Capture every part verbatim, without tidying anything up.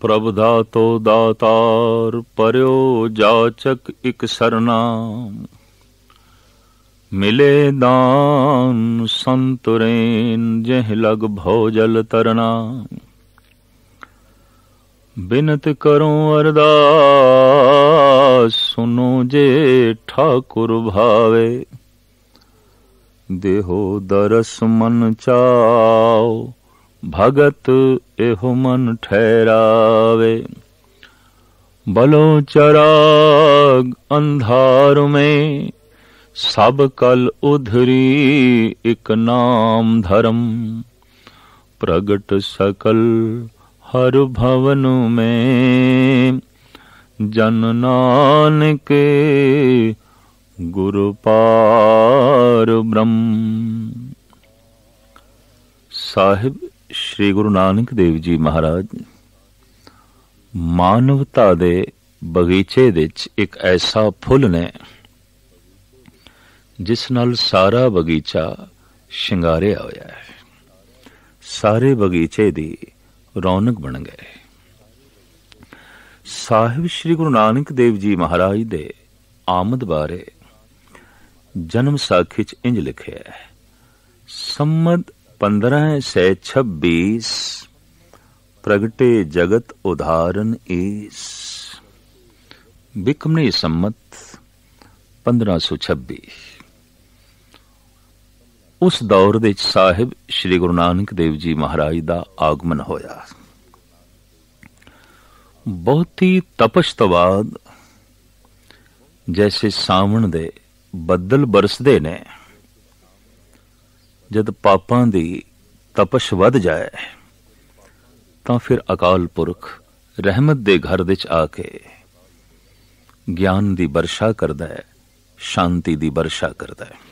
प्रभ दातो दातार पर्यो जाचक इक सरना। मिले दान संतुरेन जह लग भौजल तरना। बिनत करूं अरदास सुनो जे ठाकुर भावे। देहो दरस मन चाओ भगत एहो मन ठहरावे। बलो चराग अंधार में सब कल उधरी एक नाम धर्म। प्रगट सकल हर भवन में जन नानक गुरु पार ब्रह्म। साहिब श्री गुरु नानक देव जी महाराज मानवता दे बगीचे विच एक ऐसा फुल ने जिस नाल सारा बगीचा शिंगारिया होया है। सारे बगीचे दी रौनक बन गए। साहिब श्री गुरु नानक देव जी महाराज दे आमद बारे जन्म साखी च इंज लिखिया है। सम्मत पंद्रह सै छब्बीस प्रगटे जगत उदाहरण ईस। बिकमनी सम्मत पंद्रह सौ छब्बीस। उस दौर दे साहिब श्री गुरु नानक देव जी महाराज दा आगमन होया। बहुत ही तपश तो बाद जैसे सावण दे बदल बरसदे ने, जद पापां दी तपश वध जाए तां फिर अकाल पुरख रहमत दे घर विच आके ज्ञान दी वर्षा करदा है, शांति दी वर्षा करदा है।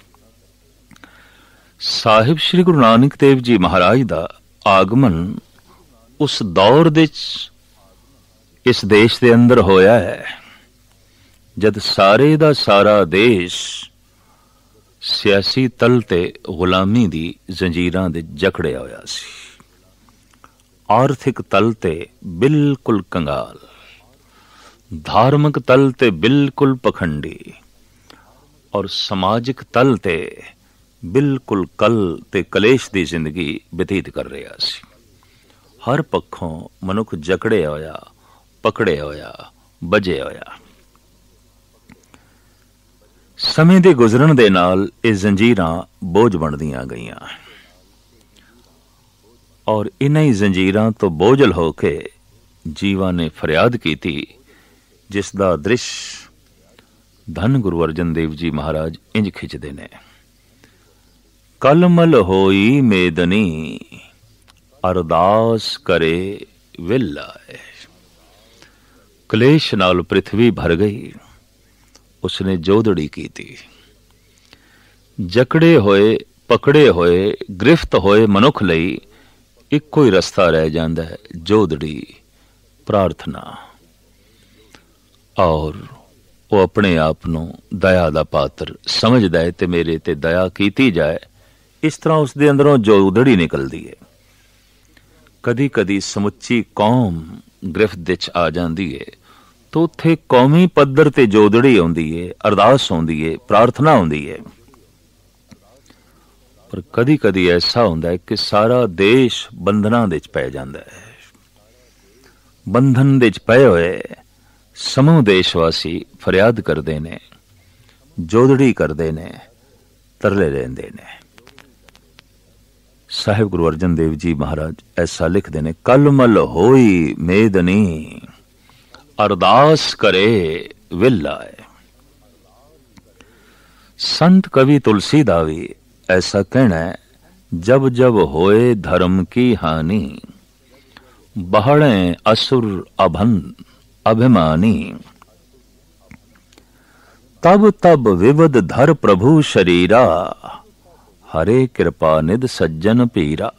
साहिब श्री गुरु नानक देव जी महाराज दा आगमन उस दौर दे इस देश दे अंदर होया है जद सारे दा सारा देश सियासी तल ते गुलामी दी जंजीरां दे जकड़िया होया सी। आर्थिक तल ते बिल्कुल कंगाल, धार्मिक तल ते बिल्कुल पखंडी और समाजिक तल ते बिल्कुल कल ते कलेश दी जिंदगी बतीत कर रहा सी। हर पक्षों मनुख जकड़े होया, पकड़े होया, बजे होया। समय दे गुजरन दे नाल ये जंजीरां बोझ बनदियां गईयां और इन्हीं जंजीरां तो बोझल होके जीवा ने फरियाद की थी, जिसदा दृश्य धन गुरु अर्जन देव जी महाराज इंज खिंचदे ने। कलमल होई मेदनी अरदास करे विलाए। क्लेश नाल पृथ्वी भर गई, उसने जोदड़ी की थी। जकड़े होए, पकड़े होए, गिरफ्त होए मनुख लई इक्को ही रस्ता रह जांदा है, जोदड़ी प्रार्थना। और वो अपने आप नूं दया दा पात्र समझदा है ते मेरे ते दया कीती जाए, इस तरह उसदे अंदरों जोदड़ी निकलदी है। कदी कदी समुच्ची कौम गिरफ्त विच आ जांदी है तो उत्थे कौमी पद्धर ते जोदड़ी आउंदी है, अरदास आउंदी है, प्रार्थना आउंदी है। पर कदी कदी ऐसा हुंदा है कि सारा देश बंधनां दे च पै जांदा है। बंधन दे च पए होए समूह देशवासी फरियाद करदे ने, जोदड़ी करदे ने, तरले लेंदे ने। साहिब गुरु अर्जन देव जी महाराज ऐसा लिखदे ने, कलमल होई मेदनी अरदास करे विलाए। संत कवि तुलसी दा भी ऐसा कहना है, जब जब होए धर्म की हानि बहड़े असुर अभन अभिमानी। तब तब विवद धर प्रभु शरीरा हरे कृपा निध सज्जन पीरा।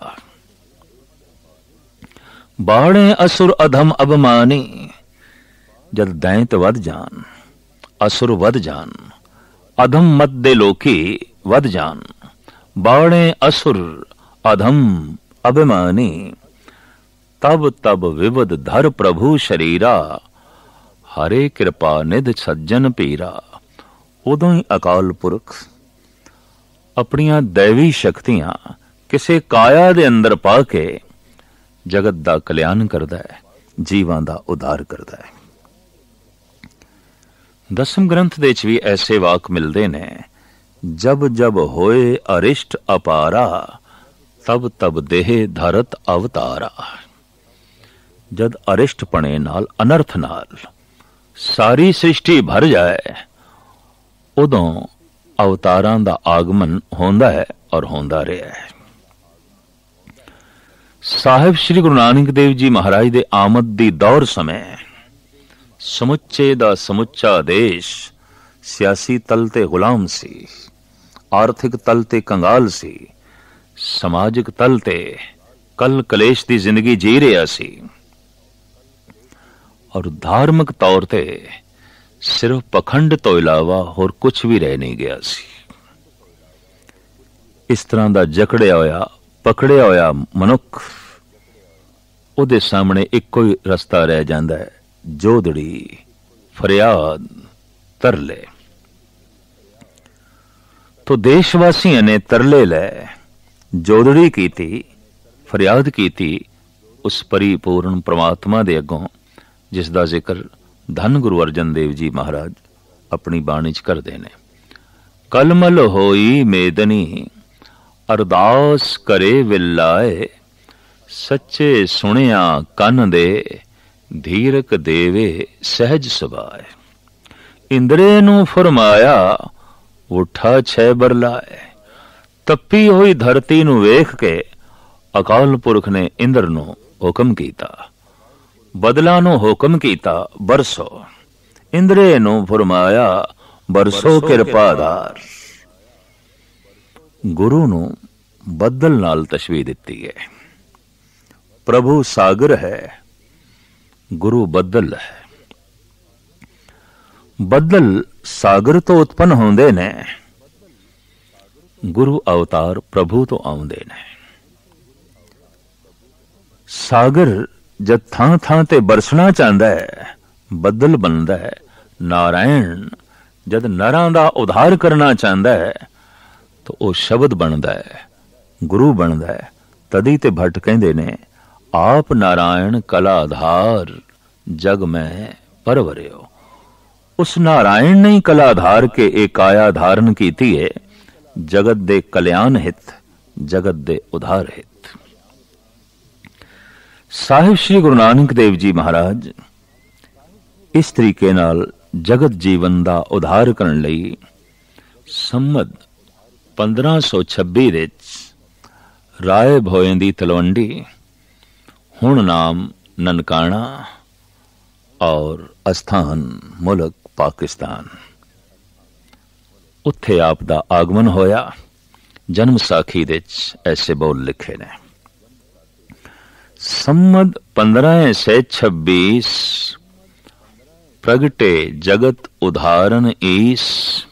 बाणे असुर अधम अभिमानी, जद दैंत वध जान, असुर वध जान, अधम मत दे लोकी वध जान। बाणे असुर अधम अभिमानी, तब तब विवद धर प्रभु शरीरा, हरे कृपा निध सज्जन पीरा। उदों ही अकाल पुरख अपनियां दैवी शक्तियां किसे काया दे अंदर पा के जगत दा कल्याण करदा है, जीवां दा उद्धार करदा है। दसम ग्रंथ दे च भी ऐसे वाक मिलते ने, जब जब होए अरिष्ट अपारा, तब तब देह धरत अवतारा। जद अरिष्ट पने नाल अनर्थ नाल सारी सृष्टि भर जाए, उदों अवतारां दा आगमन होंदा है और होंदा रहा है। साहिब श्री गुरु नानक देव जी महाराज दे आमद दी दौर समय समुच्चे दा समुच्चा देश सियासी तल ते गुलाम सी, आर्थिक तल ते कंगाल सी, समाजिक तल ते कल कलेश दी जिंदगी जी रहा सी, और धार्मिक तौर ते सिर्फ पखंड तो इलावा होर कुछ भी रह नहीं गया सी। इस तरह दा जकड़िया होया पकड़िया होया मनुख, उहदे सामने इक्को ही रस्ता रह जांदा है, जोदड़ी फरियाद तरले। तो देशवासियों ने तरले लै जोदड़ी कीती, फरियाद कीती उस परिपूर्ण परमात्मा दे अगों, जिसदा जिक्र धन गुरु अर्जन देव जी महाराज अपनी बाणी च करदे ने। कलमल होई मेदनी, अरदास करे विलाए, सच्चे सुनिया कन दे, धीरक देवे सहज सुभाए। इंद्रे नू फरमाया उठा छे बरलाए, तपी हुई धरती नू वेख के अकाल पुरख ने इंद्र नू हुक्म कीता, बदला नू हुक्म कीता बरसो। इंद्रे नू फरमाया बरसो कृपाधार। गुरु नू बदल नाल तशबीह दिती है। प्रभु सागर है, गुरु बदल है। बदल सागर तो उत्पन्न होंदे ने, गुरु अवतार प्रभु तो आउंदे ने। सागर जद थां थां ते बरसना चाहता है, बदल बनता है। नारायण जद नरां दा उद्धार करना चाहता है, तो वह शब्द बनता है, गुरु बनता है। तदी ते भट्ट कहंदे ने, आप नारायण कलाधार, जग में परवरियो। उस नारायण ने ही कलाधार के एक काया धारण कीती है, जगत दे कल्याण हित, जगत दे उद्धार हित। साहिब श्री गुरु नानक देव जी महाराज इस तरीके नाल जगत जीवन दा उद्धार करन लई संमत पंद्रह सौ छब्बी दे राय भोए दी तलवंडी, हुण नाम ननकाना और अस्थान मुल्क पाकिस्तान, उत्थे आप दा आगमन होया। जन्म साखी दे ऐसे बोल लिखे ने, सम्मत पंद्रह सौ छब्बीस प्रगटे जगत उदाहरण ईस,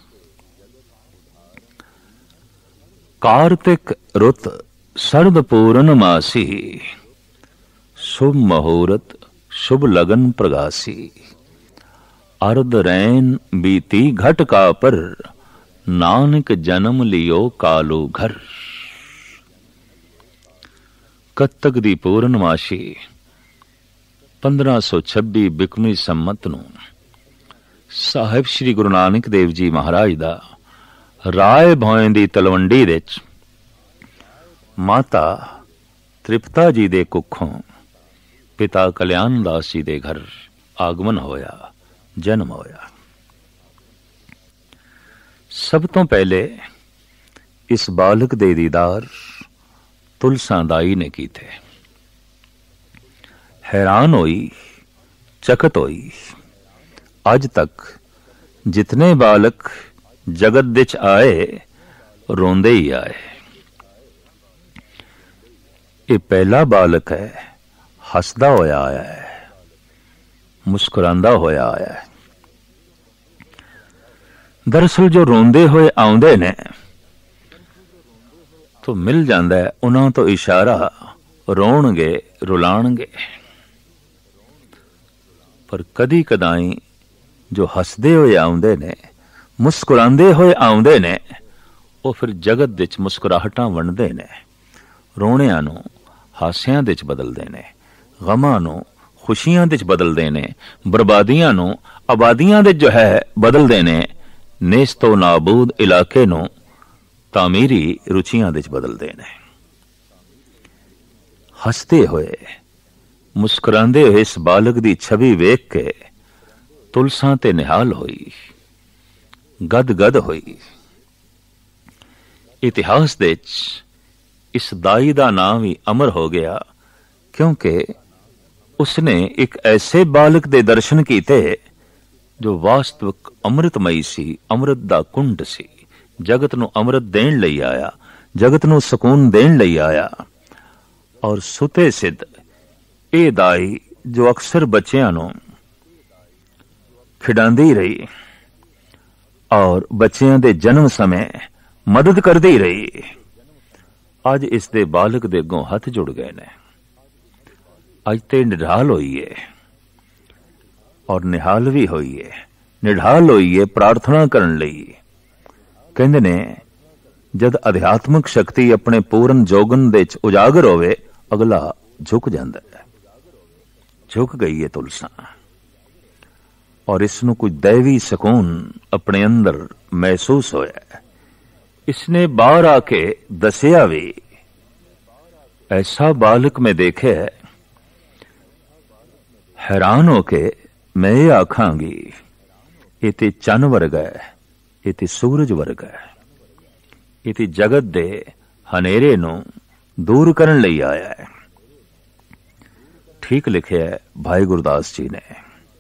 कार्तिक रुत सर्द पूर्ण मासी, शुभ मुहूर्त शुभ लगन प्रगासी, अर्ध रैन बीती घट का पर, नानक जन्म लियो कालू घर। कत्तक दी पूर्णमाशी पंद्रह सौ छब्बी बिकमी सम्मत नूं साहिब श्री गुरु नानक देव जी महाराज दा राय भोए दी तलवंडी दे माता तृप्ता जी दे कुखों पिता कल्याण दास जी दे घर आगमन होया, जन्म होया। सब तो पहले इस बालक दे दीदार तुलसा दाई ने की थे। हैरान होई, चकत होई। आज तक जितने बालक जगत विच आए, रोंदे ही आए। ये पहला बालक है, हसदा होया आया है, मुस्कुरांदा होया आया है। दरअसल जो रोंदे हुए आउंदे ने, तो मिल जाता है उन्हों तो इशारा, रोणगे रुलाणगे, पर कदी कदाई जो हसदे होए आउंदे ने, मुस्कुरांदे होए आउंदे ने, वो फिर जगत दे च मुस्कुराहटां वंडदे ने, रोणिਆਂ ਨੂੰ ਹਾਸਿਆਂ ਦੇ ਚ ਬਦਲਦੇ ਨੇ, ਗਮਾਂ ਨੂੰ ਖੁਸ਼ੀਆਂ ਦੇ ਚ ਬਦਲਦੇ ਨੇ, ਬਰਬਾਦੀਆਂ ਨੂੰ ਆਬਾਦੀਆਂ ਦੇ ਜੋ ਹੈ ਬਦਲਦੇ ਨੇ, ਨੇਸਤੋ ਨਾਬੂਦ ਇਲਾਕੇ ਨੂੰ ਤਾਮੀਰੀ ਰੁਚੀਆਂ ਦੇ ਚ ਬਦਲਦੇ ਨੇ। ਹੱਸਦੇ ਹੋਏ ਮੁਸਕਰਾਉਂਦੇ ਹੋਏ ਇਸ ਬਾਲਕ ਦੀ ਛਵੀ ਵੇਖ ਕੇ ਤੁਲਸਾਂ ਤੇ ਨਿਹਾਲ ਹੋਈ, ਗਦ ਗਦ ਹੋਈ। ਇਤਿਹਾਸ ਦੇ ਚ इस दाई का नाम ही अमर हो गया, क्योंकि उसने एक ऐसे बालक दे दर्शन किए जो वास्तविक अमृतमयी सी, अमृत दा कुंड सी, जगत नूं अमृत देण लई आया, जगत नूं सुकून देण लई आया। और सुते सिद्ध ये दाई जो अक्सर बच्चियां नूं खिडांदी रही और बच्चियां दे जन्म समय मदद करदी रही, अज इस दे बालक दे अगों हथ जुड़ गए ने। अज ते निढाल होई है, और निहाल भी होई है, निढाल होई है प्रार्थना करन लई। कहंदे ने जद अध्यात्मक शक्ति अपने पूर्ण जोगन दे च उजागर होवे, अगला झुक जांदा है। झुक गई है तुलसा, और इसनूं कोई दैवी सुकून अपने अंदर महसूस होया है। इसने बाहर आके दसिया भी, ऐसा बालक में देखे है, हैरान होके मैं ये आखांगी, ये ते चन वर्गा है, ये ते सूरज वर्गा है, ये ते जगत दे हनेरे नूं दूर करन लई आया है। ठीक लिखे है भाई गुरदास जी ने।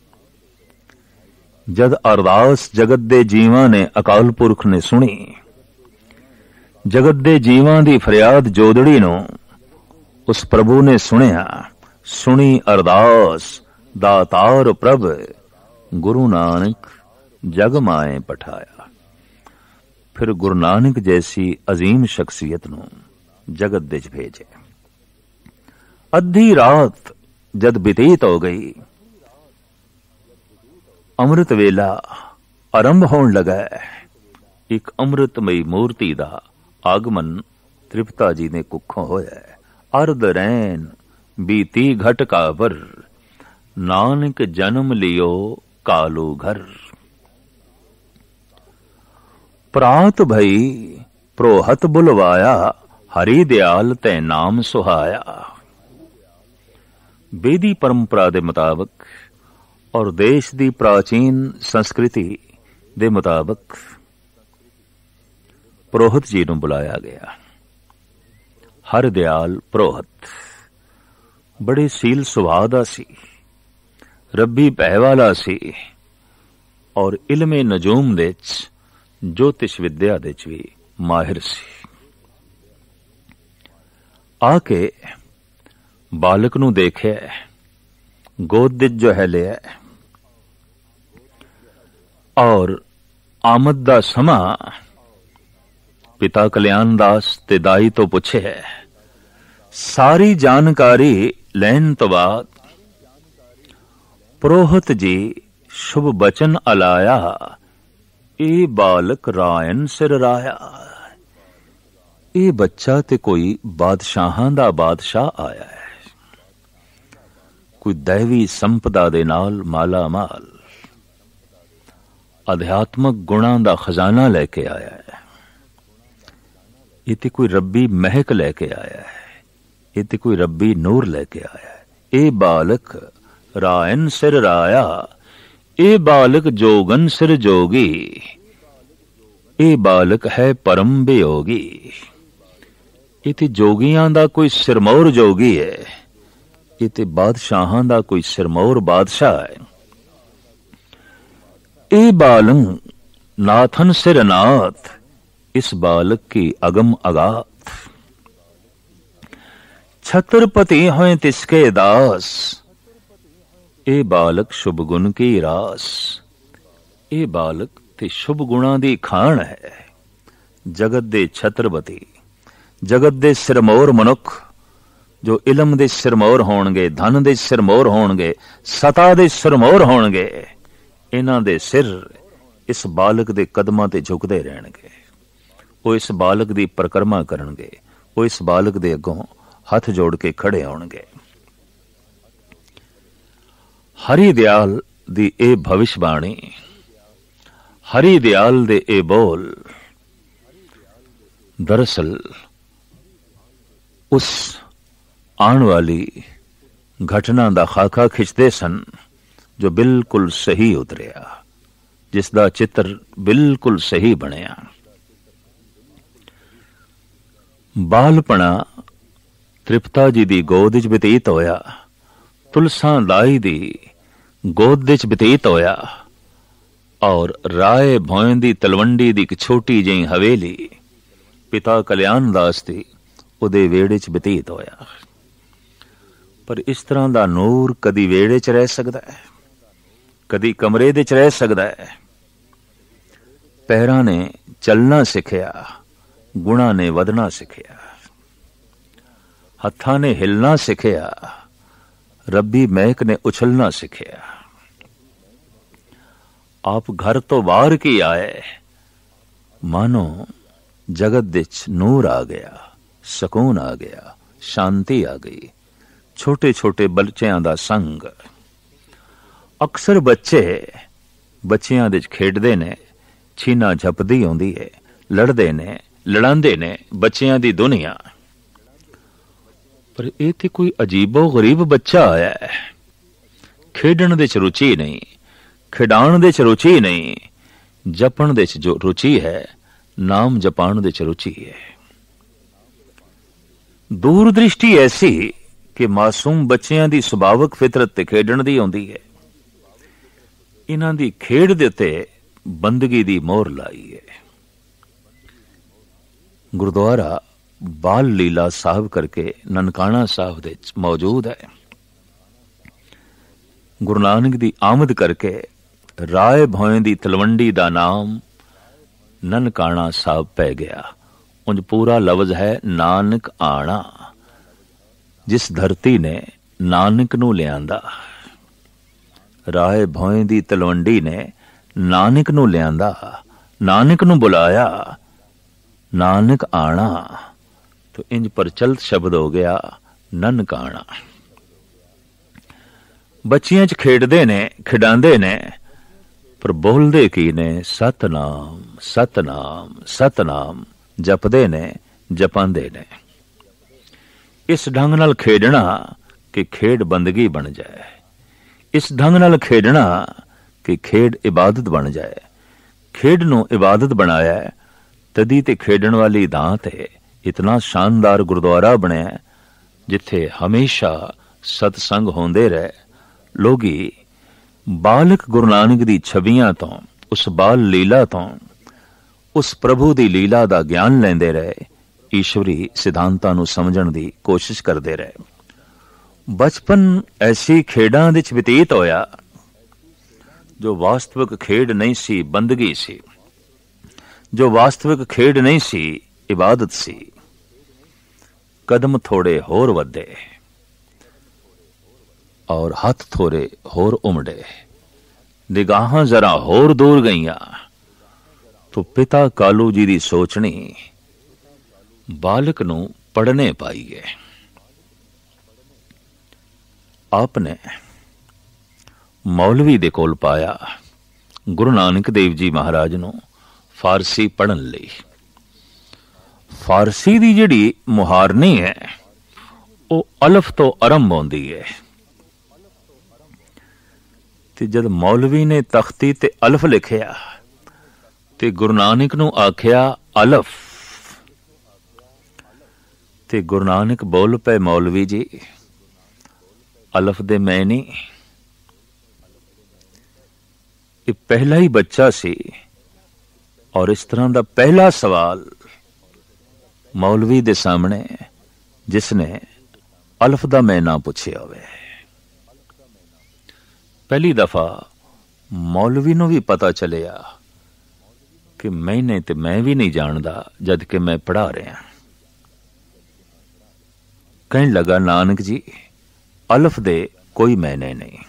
जद अरदास जगत दे जीवां ने अकाल पुरख ने सुनी, जगत दे जीवां दी फरियाद जोदड़ी नूं उस प्रभु ने सुनिया। सुनी अरदास दातार प्रभ, गुरु नानक जग माए पठाया। फिर गुरु नानक जैसी अजीम शख्सियत नूं जगत दे च भेजे। अद्धी रात जद बीतीत हो गई, अमृत वेला आरंभ होने लगा। एक अमृतमयी मूर्ति दा आगमन त्रिपता जी ने कुखों होया। अर्ध रैन बीती घट काबर, नानक जन्म लियो कालू घर। प्रात भई प्रोहत बुलवाया, हरि दयाल तै नाम सुहाया। वेदी परंपरा दे मुताबिक और देश दी प्राचीन संस्कृति दे मुताबिक पुरोहित जी नूं बुलाया गया। हर दयाल पुरोहित बड़े सील सुभाव दा सी, रब्बी भय वाला सी, और इल्मे नजूम दे च, ज्योतिष विद्या दे च भी माहिर सी। आके बालक नूं देखे, गोद दे जो है लिया, और आमद दा समा पिता कल्याण दास ते दाई तो पुछे है। सारी जानकारी लैन तो बाद पुरोहित जी शुभ बचन अलाया, ए बालक रायन सिर राया। ए बच्चा ते कोई बादशाहां दा बादशाह आया है, कोई दैवी संपदा दे नाल माला माल, अध्यात्मक गुणां दा खजाना लेके आया है। ये ते कोई रब्बी महक लेके आया है, ये ते कोई रब्बी नूर लेके आया है। ए बालक रायन सिर राया, ए बालक जोगन सिर जोगी, ए बालक है परम वियोगी। ये ते जोगियां दा कोई सिरमौर जोगी है, ये ते बादशाहां दा कोई सिरमौर बादशाह है। ए बालक नाथन सिर नाथ, इस बालक की अगम अगात। छत्रपति हैं तिसके दास, ए बालक शुभ गुण की रास। ए बालक ते शुभ गुणा दी खान है। जगत दे छत्रपति, जगत दे सिरमौर मनुख जो इलम दे सिरमौर होणगे, धन दे सिरमौर होणगे, सता दे सिरमौर होणगे, इन्हां दे सिर इस बालक दे कदमां ते झुकदे रहणगे। वो इस बालक दी परिक्रमा करनगे, वो इस बालक दे अगों हथ जोड़ के खड़े होणगे। हरि दयाल दी ए भविष्यवाणी, हरि दयाल दे ए बोल दरअसल उस आने वाली घटना दा खाका खिंचदे सन जो बिल्कुल सही उतरिया, जिसदा चित्र बिल्कुल सही बनिया। बालपना त्रिपता जी दी गोद च बतीत होया, तुलसा दाई दी गोद च बतीत होया, और राय भौं दी तलवंडी दी एक छोटी जी हवेली पिता कल्याण दास दी उहदे वेड़े च बतीत होया। पर इस तरह दा नूर कदी वेड़े च रह सकदा है, कदी कमरे दे च रह सकदा है। पैरां ने चलना सिखिया, गुणा ने वधना सिखिया, हत्थां ने हिलना सिखिया, रब्बी महक ने उछलना सिखिया। आप घर तो बाहर की आए, मानो जगत विच नूर आ गया, सकून आ गया, शांति आ गई। छोटे छोटे बच्चों का संग, अक्सर बच्चे बच्चियां दे खेडदे ने, छीना झपदी आउंदी है, लड़दे ने, लड़ांदे ने बच्चियां दी दुनिया। पर ये ते कोई अजीबो गरीब बच्चा आया है, खेडण दे च रुचि नहीं, खिडाण दे च रुचि नहीं, जपण दे च जो रुचि है, नाम जपाण दे च रुचि है। दूरदृष्टि ऐसी कि मासूम बच्चियां दी सुभावक फितरत ते खेडण दी आउंदी है। इन्हां दी खेड दे उत्ते बंदगी दी मोहर लाई है। गुरुद्वारा बाल लीला साहब करके ननकाना साहब दे मौजूद है। गुरु नानक दी आमद करके राय भौं दी तलवंडी दा नाम ननकाना साहब पै गया। उंज पूरा लफ्ज है नानक आना, जिस धरती ने नानक नू लियांदा। राय भौं दी तलवंडी ने नानक नू लियांदा, नानक नू बुलाया, नानक आना, तो इंज प्रचलित शब्द हो गया ननकाना। बच्चियां च खेडदे ने, खिडांदे ने, पर बोलदे की ने? सतनाम सतनाम सतनाम जपदे ने, जपांदे ने। इस ढंग नाल खेडना कि खेड बंदगी बन जाए, इस ढंग नाल खेडना कि खेड इबादत बन जाए। खेड नूं इबादत बनाया तदी ते खेडण वाली दां ते इतना शानदार गुरुद्वारा बनया जिथे हमेशा सतसंग होंदे रहे। लोगी बालक गुरु नानक दी छबियां तो, उस बाल लीला तो, उस प्रभु दी लीला दा ज्ञान लेंदे रहे, ईश्वरी सिद्धांतां नूं समझण दी कोशिश करदे रहे। बचपन ऐसी खेडां दे विच बतीत होया जो वास्तविक खेड नहीं सी, बंदगी सी। जो वास्तविक खेड नहीं सी, इबादत सी। कदम थोड़े होर वधे और हथ थोड़े होर उमड़े, निगाहां जरा होर दूर गईयां, तो पिता कालू जी दी सोचनी बालक नूं पढ़ने पाई है। आपने मौलवी दे कोल पाया गुरु नानक देव जी महाराज नूं फारसी पढ़न लई। फारसी दी जिहड़ी मुहारनी है वो अलफ तो आरंभ होंदी है। ते जद मौलवी ने तख्ती ते अलफ लिखिया ते गुरु नानक नूं आखिया अलफ, ते गुरु नानक बोल पे मौलवी जी अलफ दे मैं नहीं। ये पहला ही बच्चा सी और इस तरह का पहला सवाल मौलवी दे सामने जिसने अलफ दा मैं ना पूछिया होवे। पहली दफा मौलवी नूं भी पता चलिया कि मैंने ते मैं भी नहीं जानदा जद कि मैं पढ़ा रहा। कहने लगा, नानक जी अलफ दे कोई मैने नहीं,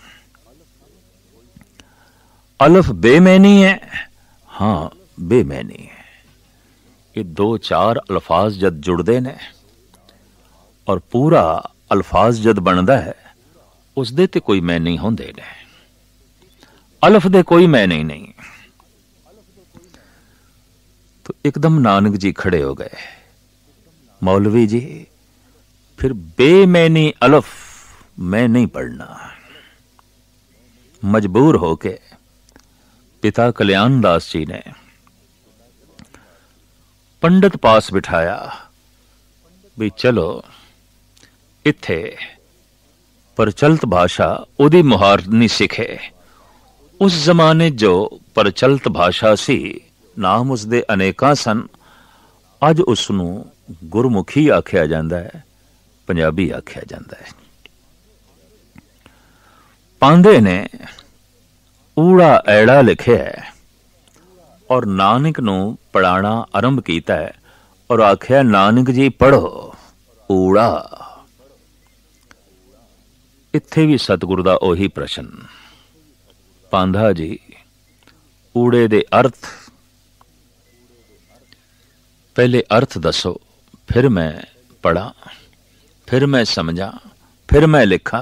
अलफ बेमैनी है, हाँ बेमैनी है। ये दो चार अल्फाज जद जुड़दे ने और पूरा अल्फाज जद बनदा है, उस दे ते कोई मैने होंदे ने, अलफ दे कोई मैने नहीं। तो एकदम नानक जी खड़े हो गए, मौलवी जी फिर बेमैनी अलफ मैं नहीं पढ़ना। मजबूर होके पिता कल्याण दास जी ने पंडित पास बिठाया भी चलो इत्थे प्रचलित भाषा उदी मुहारनी सिखे। उस जमाने जो प्रचलित भाषा सी, नाम उसदे अनेका सन, अज उसनू गुरमुखी आख्या जांदा है, पंजाबी आख्या जांदा है। पांदे ने ऊड़ा ऐड़ा लिखे है और नानक नू पढ़ाना आरंभ कीता है और आख्या, नानक जी पढ़ो ऊड़ा। इत्थे भी सतगुरु दा ओही प्रश्न, पांधा जी ऊड़े दे अर्थ, पहले अर्थ दसो, फिर मैं पढ़ा, फिर मैं समझा, फिर मैं लिखा।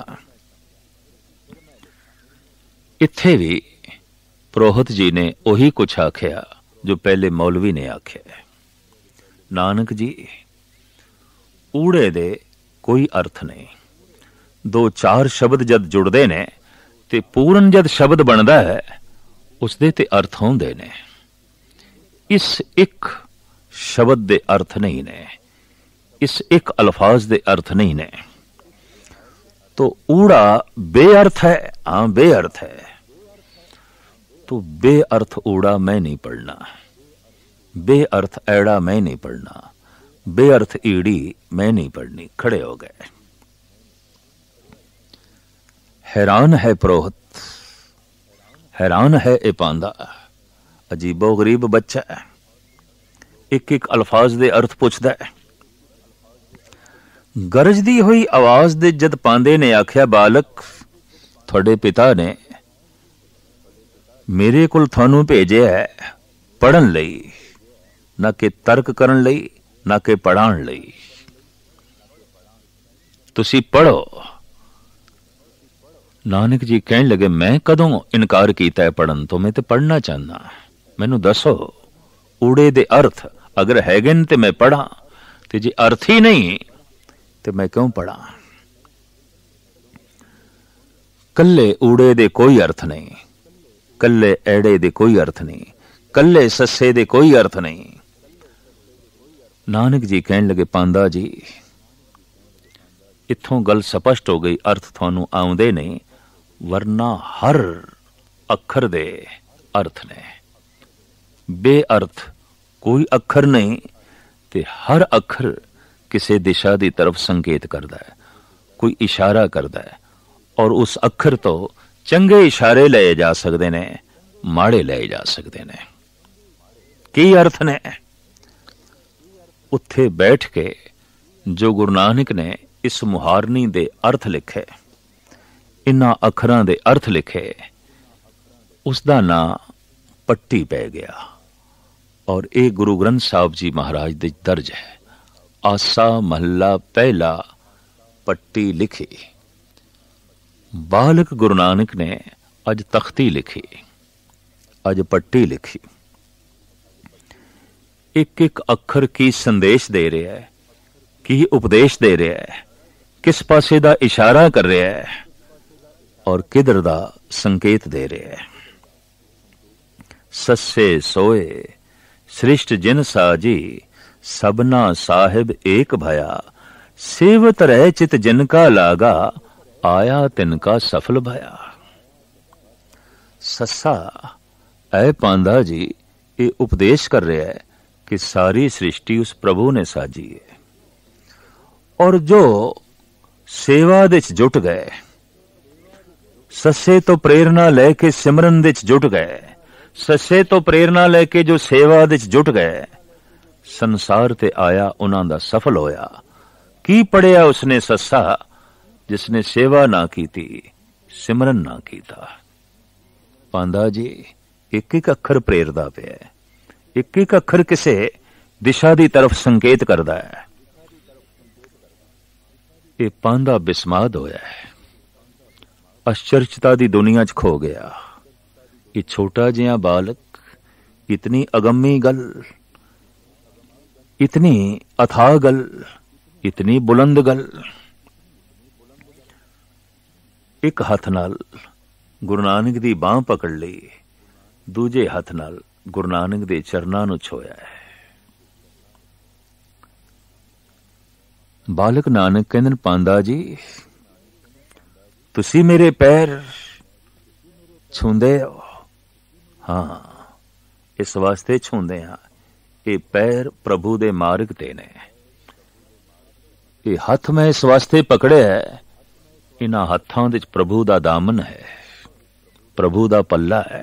इत्थे भी पुरोहित जी ने ओही कुछ आख्या जो पहले मौलवी ने आख्या। नानक जी ऊड़े दे कोई अर्थ नहीं, दो चार शब्द जद जुड़दे ने ते पूर्ण जद शब्द बनदा है, उसदे ते अर्थ होंदे ने। इस एक शब्द दे अर्थ नहीं ने, इस एक अल्फाज दे अर्थ नहीं ने। तो ऊड़ा बेअर्थ है, हां बेअर्थ है, तो बेअर्थ ऊड़ा मैं नहीं पढ़ना, बेअर्थ ऐड़ा मैं नहीं पढ़ना, बेअर्थ ईड़ी मैं नहीं पढ़नी। खड़े हो गए। हैरान है पुरोहित, हैरान है ए पांदा, अजीबो गरीब बच्चा है, एक एक अल्फाज दे अर्थ पुछदा है। गरजदी हुई आवाज दे जद पांदे ने आख्या, बालक थोड़े पिता ने मेरे कोल थानू भेजे है पढ़न लई, ना कि तर्क करन लई, ना कि पढ़ाण लई। तुसी पढ़ो। नानक जी कहने लगे, मैं कदों इनकार कीता है पढ़न तो, मैं तो पढ़ना चाहना, मैनू दसो ऊड़े दे अर्थ, अगर हैगे न ते मैं पढ़ा, ते जे अर्थ ही नहीं ते मैं क्यों पढ़ा। कल्ले ऊड़े दे कोई अर्थ नहीं, कल्ले ऐड़े दे कोई अर्थ नहीं, कल्ले सस्से दे कोई अर्थ नहीं। नानक जी कहने लगे, पांदा जी इत्थों गल स्पष्ट हो गई, अर्थ थानू आउंदे नहीं, वरना हर अखर दे अर्थ ने। बेअर्थ कोई अखर नहीं, ते हर अखर किसी दिशा की तरफ संकेत करता है, कोई इशारा करता है, और उस अखर तो चंगे इशारे ले जा सकते ने, माड़े ले जा सकते ने। की अर्थ ने? उत्थे बैठ के जो गुरु नानक ने इस मुहारनी दे अर्थ लिखे, इन्हां अखरां दे अर्थ लिखे, उसदा नां पट्टी पै गया। और ये गुरु ग्रंथ साहब जी महाराज दे दर्ज है। आसा महला पहला पट्टी लिखी। बालक गुरु नानक ने अज तख्ती लिखी, अज पट्टी लिखी। एक एक अखर की संदेश दे रहा है, की उपदेश दे रहा है, किस पासे दा इशारा कर रहा है और किधर दा संकेत दे रहा है। सस्से सोए श्रेष्ठ जिन साजी, सबना साहिब एक भया, सेवत रह चित जिनका लागा, आया तिनका सफल भया। सस्सा ऐ पांदा जी ये उपदेश कर रहा है कि सारी सृष्टि उस प्रभु ने साजी है, और जो सेवा दे च जुट गए, सस्से तो प्रेरणा लेके सिमरन दे च जुट गए, सस्से तो प्रेरणा लेके जो सेवा दे च जुट गए, संसार ते आया उन्हां दा सफल होया। की पढ़िया उसने सस्सा, जिसने सेवा ना कीती सिमरन ना कीता। पांदा जी एक एक अखर प्रेरदा पिया, एक एक अखर किसे दिशा की तरफ संकेत करदा है। ये पांदा बिस्माद होया है, आश्चर्यता दी दुनिया च खो गया। ये छोटा जिहा बालक, इतनी अगम्मी गल, इतनी अथाह गल, इतनी बुलंद गल। एक हथ नाल गुरु नानक दी बांह पकड़ ली, दूजे हथ नाल गुरु नानक दे चरनां नूं छोया है। बालक नानक कहंदे, पांदा जी तुसी मेरे पैर छूंदे हो? हाँ, इस वास्ते छूंदे हां, ये पैर प्रभु दे मार्ग ते ने। ये हथ मैं इस वास्ते पकड़े है, इन्हां हत्थां दे प्रभु दा दामन है, प्रभु दा पल्ला है।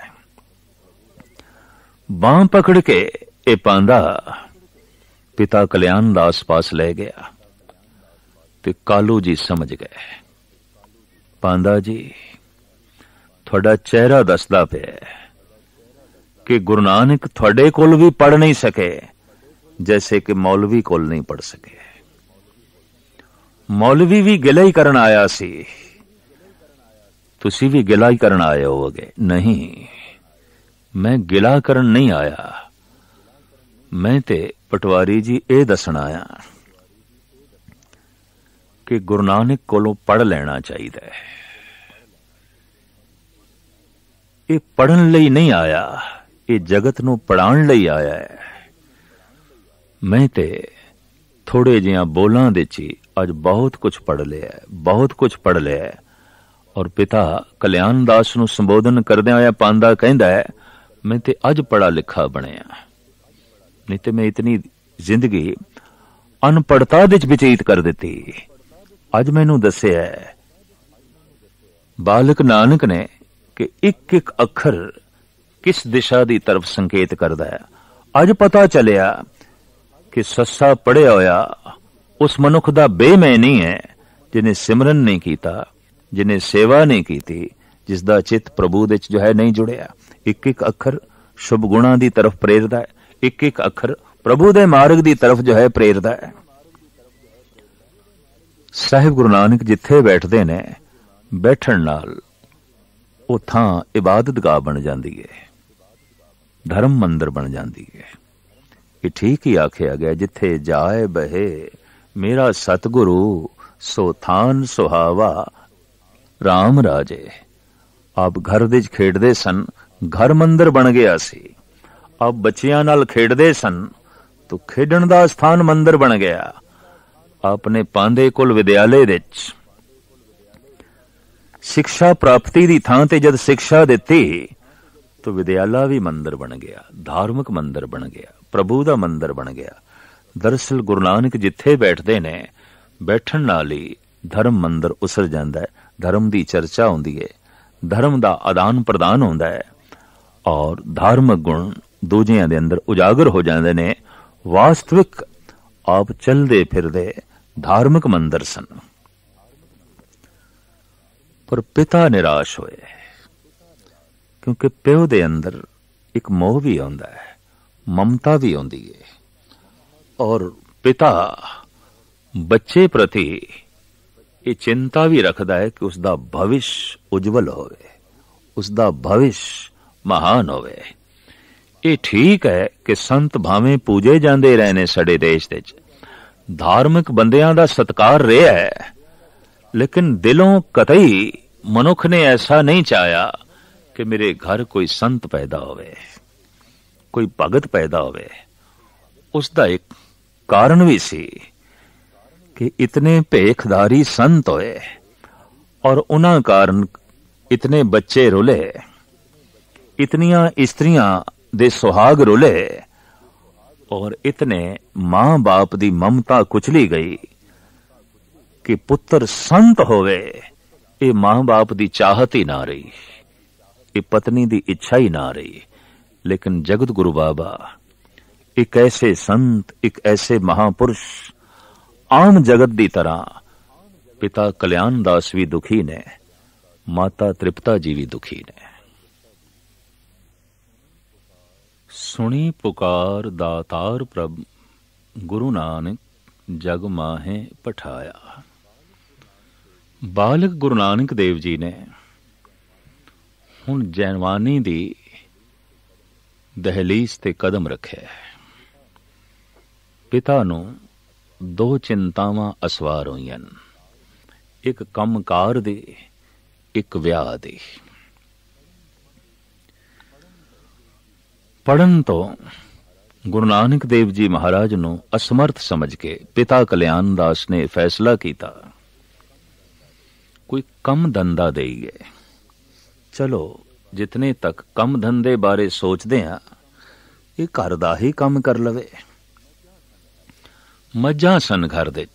बांह पकड़ के ये पांदा पिता कल्याण दास पास ले गया ते कालू जी समझ गए, पांदा जी थोड़ा चेहरा दसदा पिया कि गुरु नानक थोड़े कोल भी पढ़ नहीं सके, जैसे कि मौलवी कोल नहीं पढ़ सके। मौलवी भी गिला ही करन आया सी, तुसी भी गिला ही करन आए होगे। नहीं, मैं गिला करन नहीं आया, मैं ते पटवारी जी ए दसन आया कि गुरु नानक कोलों पढ़ लेना चाहिए। ये पढ़न लई नहीं आया, ये जगत नूं पढ़ाउण लई आया है। मैं ते थोड़े जिहा बोलां दे ची अज बहुत कुछ पढ़ लिया है, बहुत कुछ पढ़ लिया है। और पिता कल्याण दास नूं संबोधन करदिआं होया पांदा कहंदा है, मैं ते अज पढ़ा लिखा बणिया, नहीं ते मैं इतनी जिंदगी अनपढ़ता दे व्यतीत कर दिती। अज मैनू दस्सिया है बालक नानक ने कि एक एक अखर किस दिशा की तरफ संकेत करता है। अज पता चलिया कि सस्सा पढ़िया होया उस मनुख दा बेमैन नहीं है जिन्हें सिमरन नहीं किया, जिन्हें सेवा नहीं की, जिसदा चित प्रभु दे जो है नहीं जुड़िया। एक एक अखर शुभ गुणा की तरफ प्रेरदा है, एक एक अखर प्रभु दे मार्ग की तरफ जो है प्रेरदा है। साहिब गुरु नानक जिथे बैठते ने, बैठण नाल वो थां इबादतगाह बन जाती है, धर्म मंदिर बन जाती है। ये ठीक ही आखिया गया, जिथे जाए बहे मेरा सतगुरु सो थान सुहावा राम राजे। आप घर विच खेडदे सन, घर मंदिर बन गया सी। आप बच्चियां नाल खेडदे सन तो खेडण दा स्थान मंदिर बन गया। आपने पांदे कुल विद्यालय विच शिक्षा प्राप्ति दी थां ते जद शिक्षा दिती तो विद्यालय भी मंदिर बन गया, धार्मिक मंदिर बन गया, प्रभु दा मंदिर बन गया। दरअसल गुरु नानक जिथे बैठते ने, बैठण नाल ही धर्म मंदिर उसर जांदा है, धर्म दी चर्चा होंदी है, धर्म दा आदान प्रदान होंदा है और धार्मिक गुण दूजियां दे अंदर उजागर हो जांदे ने। वास्तविक आप चलदे फिरदे धार्मिक मंदिर सन। पर पिता निराश होए, क्योंकि प्यो दे अंदर एक मोह भी आउंदा है, ममता भी आउंदी है और पिता बच्चे प्रति ये चिंता भी रखदा है कि उसका भविष्य उज्जवल होवे, उसका भविष्य महान होवे। ये ठीक है कि संत भावें पूजे जांदे रहने साडे देश दे विच, धार्मिक बंदियां दा सत्कार रहा है, लेकिन दिलों कतई मनुख ने ऐसा नहीं चाहया कि मेरे घर कोई संत पैदा होवे, कोई भगत पैदा होवे। उसका एक कारण भी सी कि इतने भेखधारी संत होए और उन्हां कारण इतने बच्चे रुले, इतनियां स्त्रियां दे सुहाग रुले और इतने मां बाप दी ममता कुचली गई कि पुत्र संत होवे, ये मां बाप दी चाहत ही ना रही, ये पत्नी दी इच्छा ही ना रही। लेकिन जगत गुरु बाबा एक ऐसे संत, एक ऐसे महापुरुष आम जगत की तरह पिता कल्याण दास भी दुखी ने, माता तृप्ता जी भी दुखी ने। सुनी पुकार दातार प्रभ, गुरु नानक जग माहे पठाया। बालक गुरु नानक देव जी ने हुण जवानी दी दहलीज ते कदम रखे। पिता नूं दो चिंतावां असवार होईयां, एक कंमकार दी, एक विआह दी। पढ़न तो गुरु नानक देव जी महाराज नूं असमर्थ समझ के पिता कल्याण दास ने फैसला किया, कोई कम धंधा देईए। चलो जितने तक कम धंधे बारे सोचते हैं, ये घर दा ही काम कर लवे। मझां सन घर दे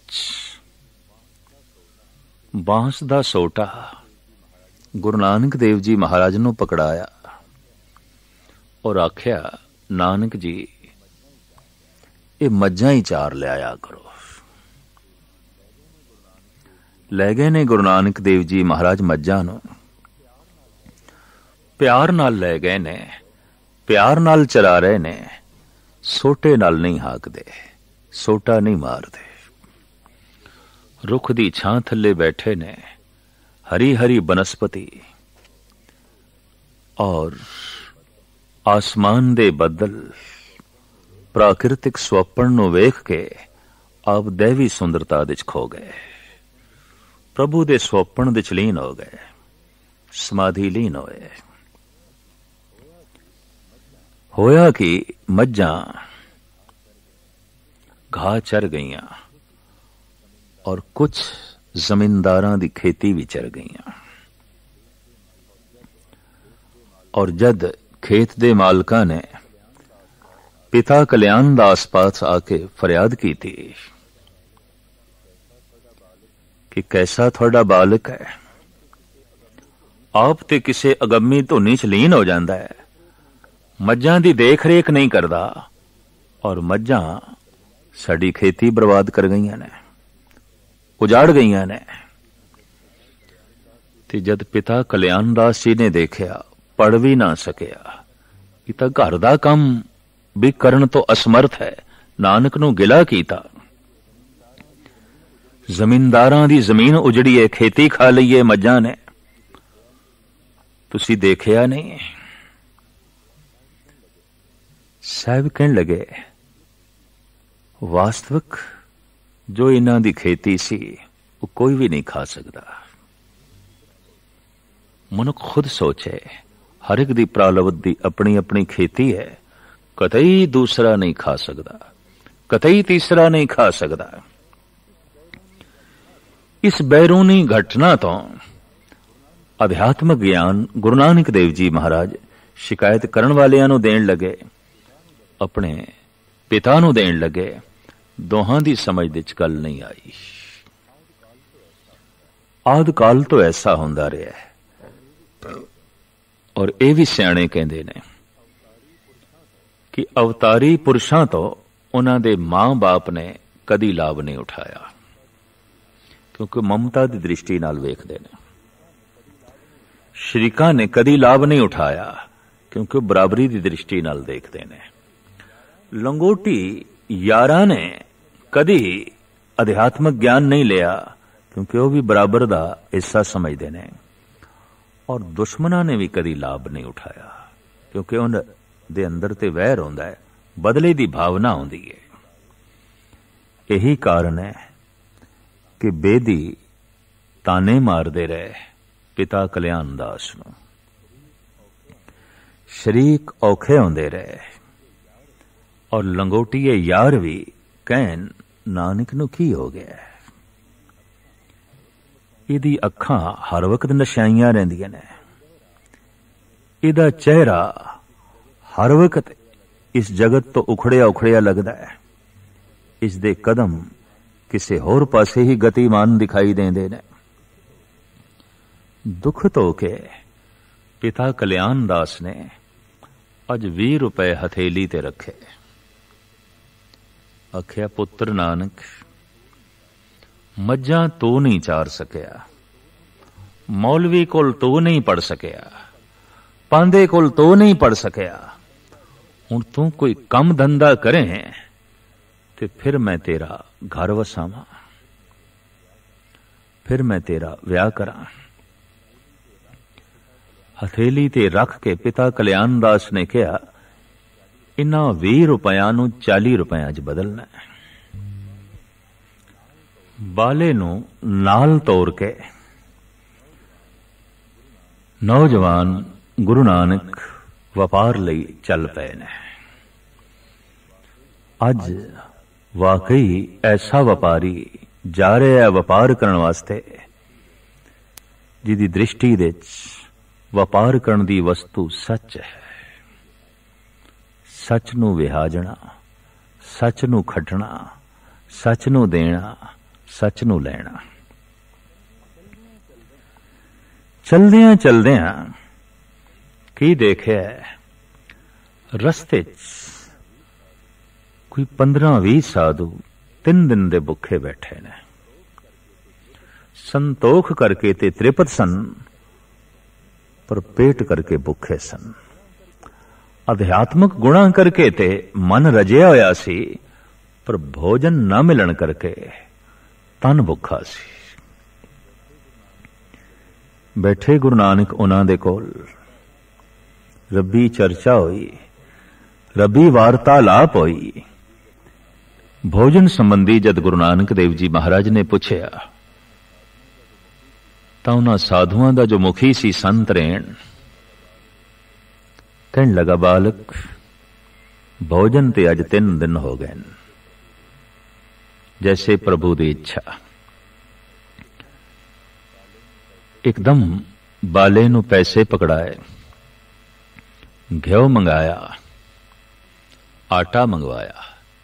बांस दा सोटा गुरु नानक देव जी महाराज नूं पकड़ाया और आख्या, नानक जी ये मझां ही चार लिया करो। लै गए ने गुरु नानक देव जी महाराज मझां नूं, प्यार नाल लै गए ने, प्यार नाल चरा रहे ने, सोटे नाल नहीं हाकदे, सोटा नहीं मारदे। रुख दी छां थल्ले बैठे ने, हरी हरी बनस्पति और आसमान दे बदल प्राकृतिक स्वप्न नूं वेख के आप दैवी सुंदरता विच खो गए, प्रभु दे स्वप्न विच लीन हो गए, समाधि लीन होए। होया कि मझां घाह चर गईयां और कुछ जमींदारां दी खेती भी चर गईयां। और जद खेत दे मालकां ने पिता कल्याण दास पास आके फरियाद की थी कि कैसा थोड़ा बालक है, आप ते किसे अगम्मी धुनी च लीन हो जाता है, मझां दी देख रेख नहीं करता और मझां साडी खेती बर्बाद कर गईयां ने, उजाड़ गईयां ने। ते जद पिता कल्याण दास जी ने देखिया, पढ़ भी ना सकिया, ये तां घर दा काम भी करन तो असमर्थ है, नानक नूं गिला कीता। जमींदारां दी जमीन उजड़ी है, खेती खा लई है मझां ने, तुसी देखिया नहीं। साहब कहन लगे, वास्तविक जो इन्हां दी खेती सी वो कोई भी नहीं खा सकता। मनुख खुद सोचे, हर एक दी प्रालब्ध दी अपनी अपनी खेती है, कतई दूसरा नहीं खा सकता, कतई तीसरा नहीं खा सकता। इस बैरूनी घटना तो अध्यात्मक ज्ञान गुरु नानक देव जी महाराज शिकायत करन वालियां नूं देण लगे, अपने पिता नूं देण लगे। दोहां दी समझ दे च गल नहीं आई। आद काल तो ऐसा हुंदा रहा है और ये भी सियाणे कहंदे ने कि अवतारी पुरुषां तो उन्हां दे मां बाप ने कदी लाभ नहीं उठाया, क्योंकि ममता की दृष्टि नाल वेखदे ने। शरीकां ने कदी लाभ नहीं उठाया, क्योंकि बराबरी की दृष्टि नाल देखदे ने। लंगोटी यारां ने कदी अध्यात्मक ज्ञान नहीं लिया, क्योंकि वह भी बराबर का हिस्सा समझते हैं। और दुश्मनां ने भी कदी लाभ नहीं उठाया, क्योंकि उन दे अंदर ते वैर होंदा है, बदले की भावना होंदी है। यही कारण है कि बेदी ताने मारदे रहे पिता कल्याण दास नूं, शरीक औखे होंदे रहे और लंगोटीए यार भी कहन, नानक नूं की हो गया है? इहदी अखां हर वक्त नशाइयां रहिंदियां ने, इहदा चेहरा हर वक्त इस जगत तो उखड़िया उखड़िया लगदा है, इसदे कदम किसी होर पासे ही गतिमान दिखाई देंदे ने। दुख तो के पिता कल्याण दास ने अज भी रुपए हथेली ते रखे। आख्या, पुत्र नानक मज्जां तू नहीं चार सकिया, मौलवी कोल तू नहीं पढ़ सकिया, पांदे कोल तू नहीं पढ़ सकिया, हुण तू कोई कम धंधा करें ते फिर मैं तेरा घर वसावां, फिर मैं तेरा विआह करां। हथेली ते रख के पिता कल्याण दास ने कहा, इन्हां ਵੀਹ रुपयां नूं चाली रुपयां च बदलना है। बाले नूं नाल तोड़ के नौजवान गुरु नानक वपार लई चल पए ने। अज वाकई ऐसा वपारी जा रहा है वपार करने वास्ते जिहदी दृष्टि दे वपार करन दी वस्तु सच है। सच नूं विहाजणा, सच नूं खटना, सच नूं देना, सच नूं लैना। चलदियां चलदियां की देखिया, रस्ते च कोई पंद्रह भी साधु तीन दिन दे भुखे बैठे ने। संतोख करके ते त्रिपत सन, पर पेट करके भुखे सन। अध्यात्मक गुणा करके ते मन रजिया होया सी, पर भोजन न मिलन करके तन भुखा सी। बैठे गुरु नानक उन्हां दे कोल, रब्बी चर्चा हुई, रब्बी वार्तालाप हुई। भोजन संबंधी जद गुरु नानक देव जी महाराज ने पूछया तां उन्हां साधुआं दा जो मुखी सी संत रेण कहन लगा, बालक भोजन ते अज तीन दिन हो गए, जैसे प्रभु दी इच्छा। एकदम बाले नूं पैसे पकड़ाए, घ्यो मंगाया, आटा मंगवाया,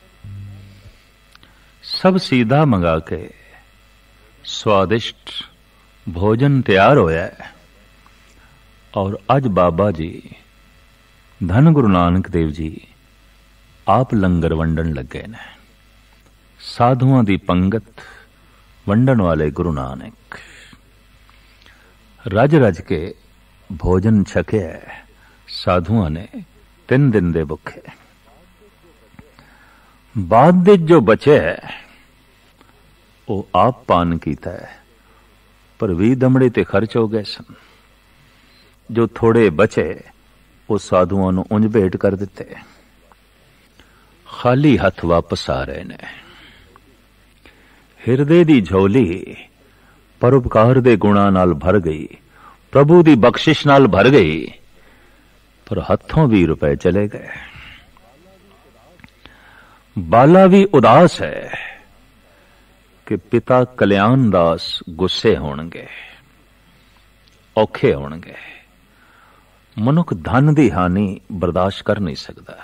सब सीधा मंगा के स्वादिष्ट भोजन तैयार होया है। और अज बाबा जी धन गुरु नानक देव जी आप लंगर वंडन लगे ने। साधुआं दी पंगत वंडन वाले गुरु नानक रज रज के भोजन छकिया है। साधुआं ने तीन दिन दे भुखे। बाद दे जो बचे है वो आप पान कीता है, पर भी दमड़े ते खर्च हो गए सन। जो थोड़े बचे वो साधुआं नूं उंज भेंट कर दिते। खाली हथ वापस आ रहे ने। हिरदे दी झोली परोपकार दे गुणां नाल भर गई, प्रभु दी बख्शिश नाल भर गई, पर हथों भी रुपए चले गए। बाला भी उदास है कि पिता कल्याण दास गुस्से होणगे, औखे होणगे। मनुख धन दी हानि बर्दाश्त कर नहीं सकता,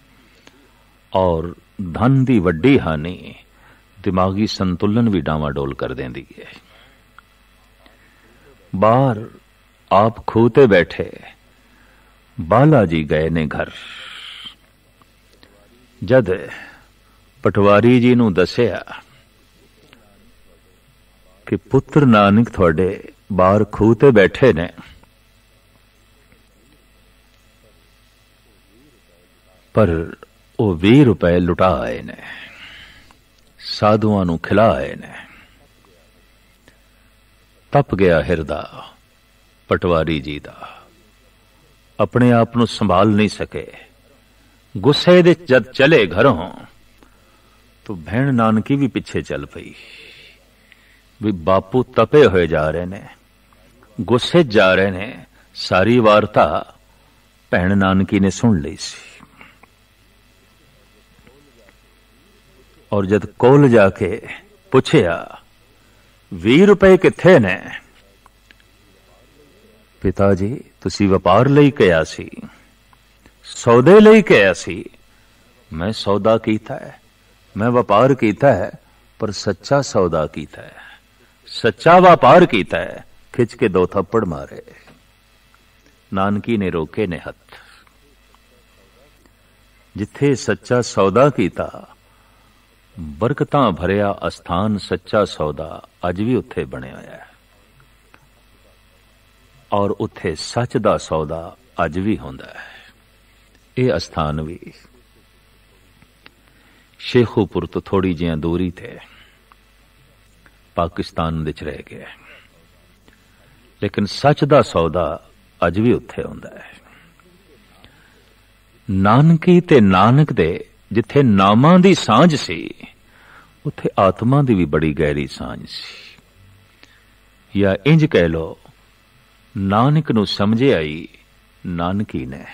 और धन दी वड्डी हानि दिमागी संतुलन भी डावाडोल कर देंदी है। बाहर आप खूते बैठे, बाला जी गए ने घर। जद पटवारी जी नूं दसिया कि पुत्र नानक थोड़े बाहर खूते बैठे ने, पर वो भी रुपए लुटा आए ने, साधुआं नूं खिला आए ने। तप गया हिरदा पटवारी जी दा, अपने आप नूं संभाल नहीं सके। गुस्से दे जद चले घरों तो भैण नानकी भी पिछे चल पई भी बापू तपे हुए जा रहे ने, गुस्से जा रहे ने। सारी वार्ता भैण नानकी ने सुन ली सी। और जद कोल जाके पुछया भी रुपए किथे ने, पिताजी तुसी व्यापार लई कहा सी, सौदे लई कहा सी। मैं सौदा कीता है, मैं व्यापार कीता है, पर सच्चा सौदा कीता है, सच्चा व्यापार कीता है। खिंच के दो थप्पड़ मारे। नानकी ने रोके ने हथ। जिथे सच्चा सौदा कीता बरकतां भरिया अस्थान सच्चा सौदा अज भी उत्थे बनिया होया है और उत्थे सच दा सौदा अज भी होंदा है। ये अस्थान भी शेखूपुर तो थोड़ी जी दूरी थे पाकिस्तान विच रह गया, लेकिन सच दा सौदा अज भी उत्थे होंदा है। नानकी ते नानक दे जिथे नामां दी सांझ सी उत्थे आत्मा दी भी बड़ी गहरी सांझ सी। या इंज कह लो, नानक नू समझे आई नानकी ने।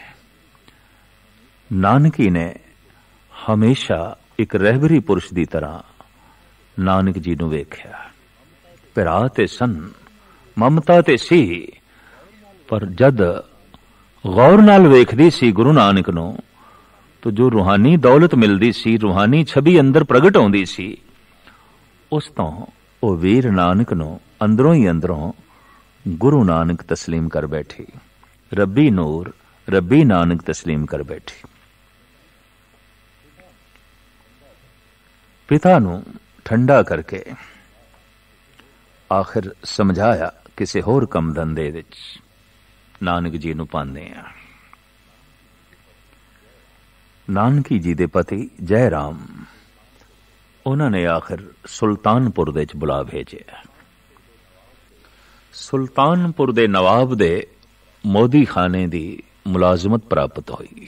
नानकी ने हमेशा एक रहबरी पुरुष की तरह नानक जी नू वेख्या। पिरा ते सन, ममता ते सी, पर जद गौर नाल वेखदी सी गुरु नानक नू तो जो रूहानी दौलत मिलदी सी, रूहानी छवि अंदर प्रगट होंदी सी, उस तो ओ वीर नानक नू अंदरों ही अंदरों गुरु नानक तस्लीम कर बैठी। रब्बी नूर, रब्बी नानक तस्लीम कर बैठी। पिता नू ठंडा करके आखिर समझाया किसी होर कम धंधे विच नानक जी नू पांदे आ। नानकी जी दे पति जय राम उन्होंने आखिर सुल्तानपुर दे च बुला भेजे। सुल्तानपुर दे नवाब दे मोदी खाने दी मुलाजमत प्राप्त हुई।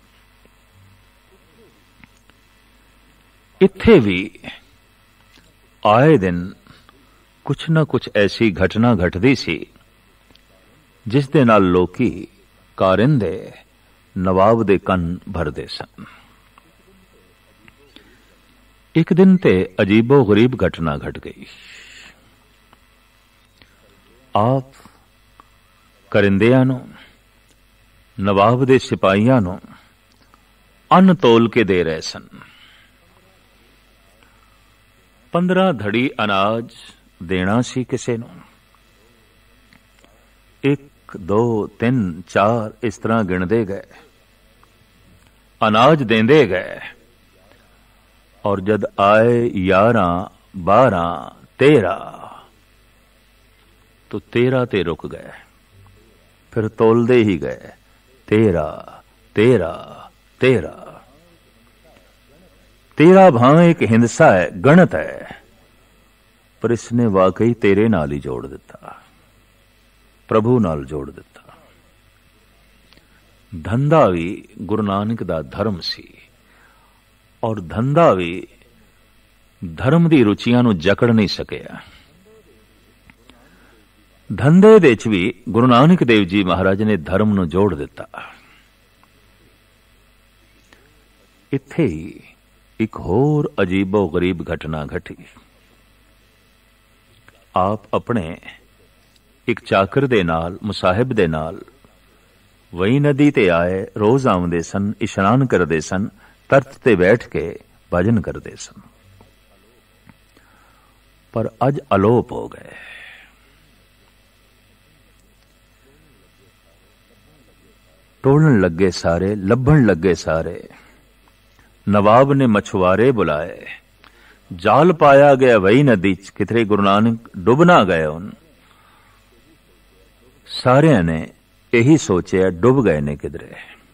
इत्थे भी आए दिन कुछ न कुछ ऐसी घटना घटदी सी जिस दे नाल लोकी कारिंदे नवाब दे कन भरदे सन। एक दिन ते अजीबो गरीब घटना घट गई। आप करिंदियां नू नवाब दे सिपाहियां नू अन्न तोल के दे रहे सन। पंद्रह धड़ी अनाज देना सी किसे नू। एक दो तीन चार इस तरह गिणदे गए, अनाज देंदे गए, और जद आए यारह बारह तेरह तो तेरह ते रुक गए। फिर तोलदे ही गए, तेरह तेरह तेरह तेरह भावें एक हिंसा है, गणत है, पर इसने वाकई तेरे नाल ही जोड़ दिता, प्रभु नाल जोड़ दिता। धंधा भी गुरु नानक दा धर्म सी, और धंधा भी धर्म दी रुचियां नू जकड़ नहीं सकिया। धंधे दे च भी गुरु नानक देव जी महाराज ने धर्म नू जोड़ दिता। इत्थे ही एक होर अजीबो गरीब घटना घटी। आप अपने एक चाकर दे नाल, मुसाहिब दे नाल वही नदी ते आए, रोज आउंदे सन, इशनान करदे सन, तर्त ते बैठ के भजन करदे सन, पर अज अलोप हो गए। टोलन लगे सारे, लभण लगे सारे। नवाब ने मछुआरे बुलाए, जाल पाया गया वही नदी च, कितरे गुरु नानक डुब ना गए। उन सारिया ने यही सोचा डुब गए ने किधरे।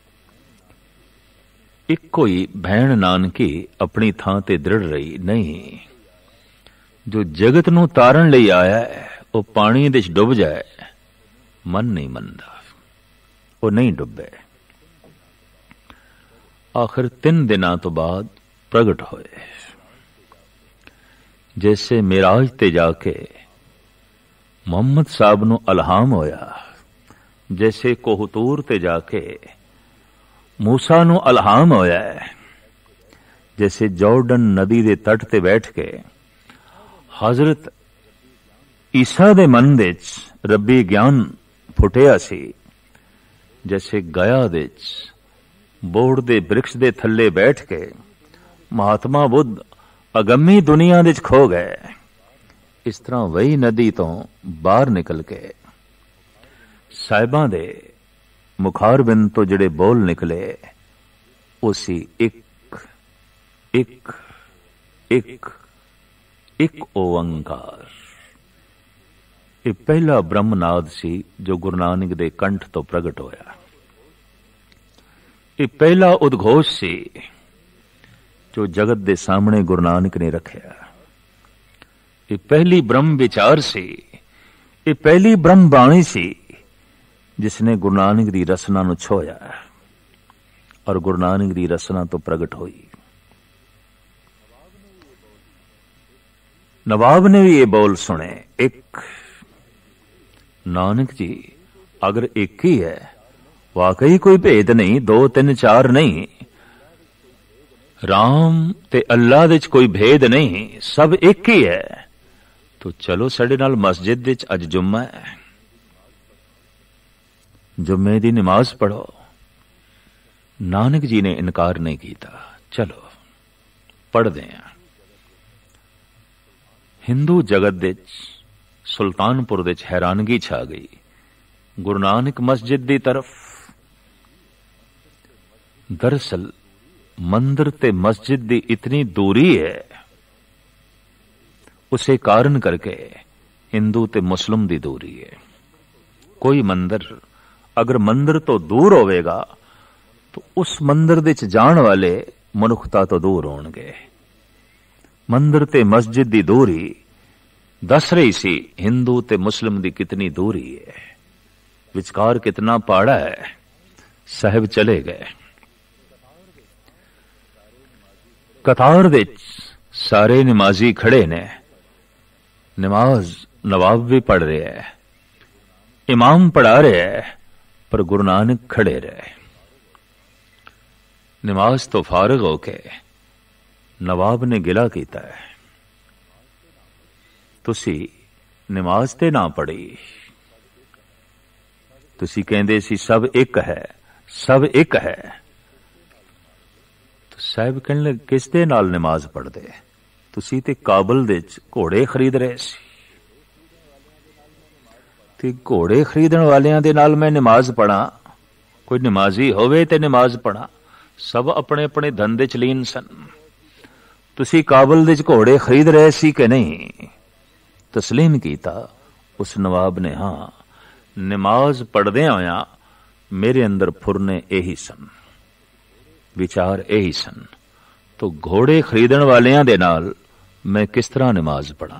एक कोई भैन नानकी अपनी थां ते दृढ़ रही, नहीं जो जगत नू तारण लई आया है वो पानी दे च डुब जाए, मन नहीं मनदा, वो नहीं डुबे। आखिर तीन दिनां तो बाद प्रगट होए। जैसे मिराज ते जाके मोहम्मद साहब नू अलहाम होया, जैसे कोहतूर ते जाके मूसा नू अलहाम होया है, जैसे जॉर्डन नदी दे तट ते बैठ के हजरत ईसा दे मन दे च रब्बी ज्ञान फुटिया सी, जैसे गया दे च बोड़ दे वृक्ष दे थल्ले बैठ के महात्मा बुद्ध अगम्मी दुनिया दे च खो गए। इस तरह वही नदी तो बाहर निकल के साहिबां दे मुखारबिंद तो जिहड़े बोल निकले, उसी एक एक एक एक ओंकार। ये पहला ब्रह्मनाद सी जो गुरु नानक दे कंठ तो प्रगट होया। ये पहला उद्घोष सी जो जगत दे सामने गुरु नानक ने रखा। ये पहली ब्रह्म विचार सी, ये पहली ब्रह्म बाणी सी जिसने गुरु नानक दी रसना नूं छोया और गुरु नानक दी रसना तो प्रगट हुई। नवाब ने भी ये बोल सुने, एक नानक जी अगर एक ही है, वाकई कोई भेद नहीं, दो तीन चार नहीं, राम ते अल्लाह दे च कोई भेद नहीं, सब एक ही है, तो चलो साडे नाल मस्जिद दे च अज जुम्मा है, जुम्मे दी नमाज पढ़ो। नानक जी ने इनकार नहीं किया, चलो पढ़दे हैं। हिंदू जगत दे सुल्तानपुर दे हैरानगी छा गई। गुरु नानक मस्जिद दी तरफ, दरअसल मंदिर ते मस्जिद दी इतनी दूरी है, उसे कारण करके हिंदू ते मुस्लिम दी दूरी है। कोई मंदिर अगर मंदिर तो दूर होवेगा तो उस मंदिर दे च जाण वाले मनुखता तो दूर होणगे। मंदिर ते मस्जिद दी दूरी दस रही सी हिंदू ते मुस्लिम दी कितनी दूरी है, विचकार कितना पहाड़ा है। साहिब चले गए, कतार दे सारे नमाजी खड़े ने, नमाज नवाब भी पढ़ रहे है, इमाम पढ़ा रहे है, पर गुरु नानक खड़े रहे। नमाज तो फारिग होके नवाब ने गिला कीता है, तुसी नमाज ते ना पढ़ी, तुसी कहंदे सी सब एक है, सब एक है। तो साहिब कहने लगे किस दे नाल नमाज पढ़दे, तुसी ते काबल दे च घोड़े खरीद रहे सी, ते घोड़े खरीदण वालियां दे नाल मैं नमाज पढ़ा, कोई नमाजी होवे ते नमाज पढ़ा, सब अपने अपने धंधे च लीन सन। तुसी काबल दे च घोड़े खरीद रहे सी कि नहीं? तस्लीम कीता उस नवाब ने, हां, नमाज पढ़दे होया मेरे अंदर फुरने यही सन, विचार यही सन, तो घोड़े खरीदण वालियां दे नाल मैं किस तरह नमाज पढ़ा।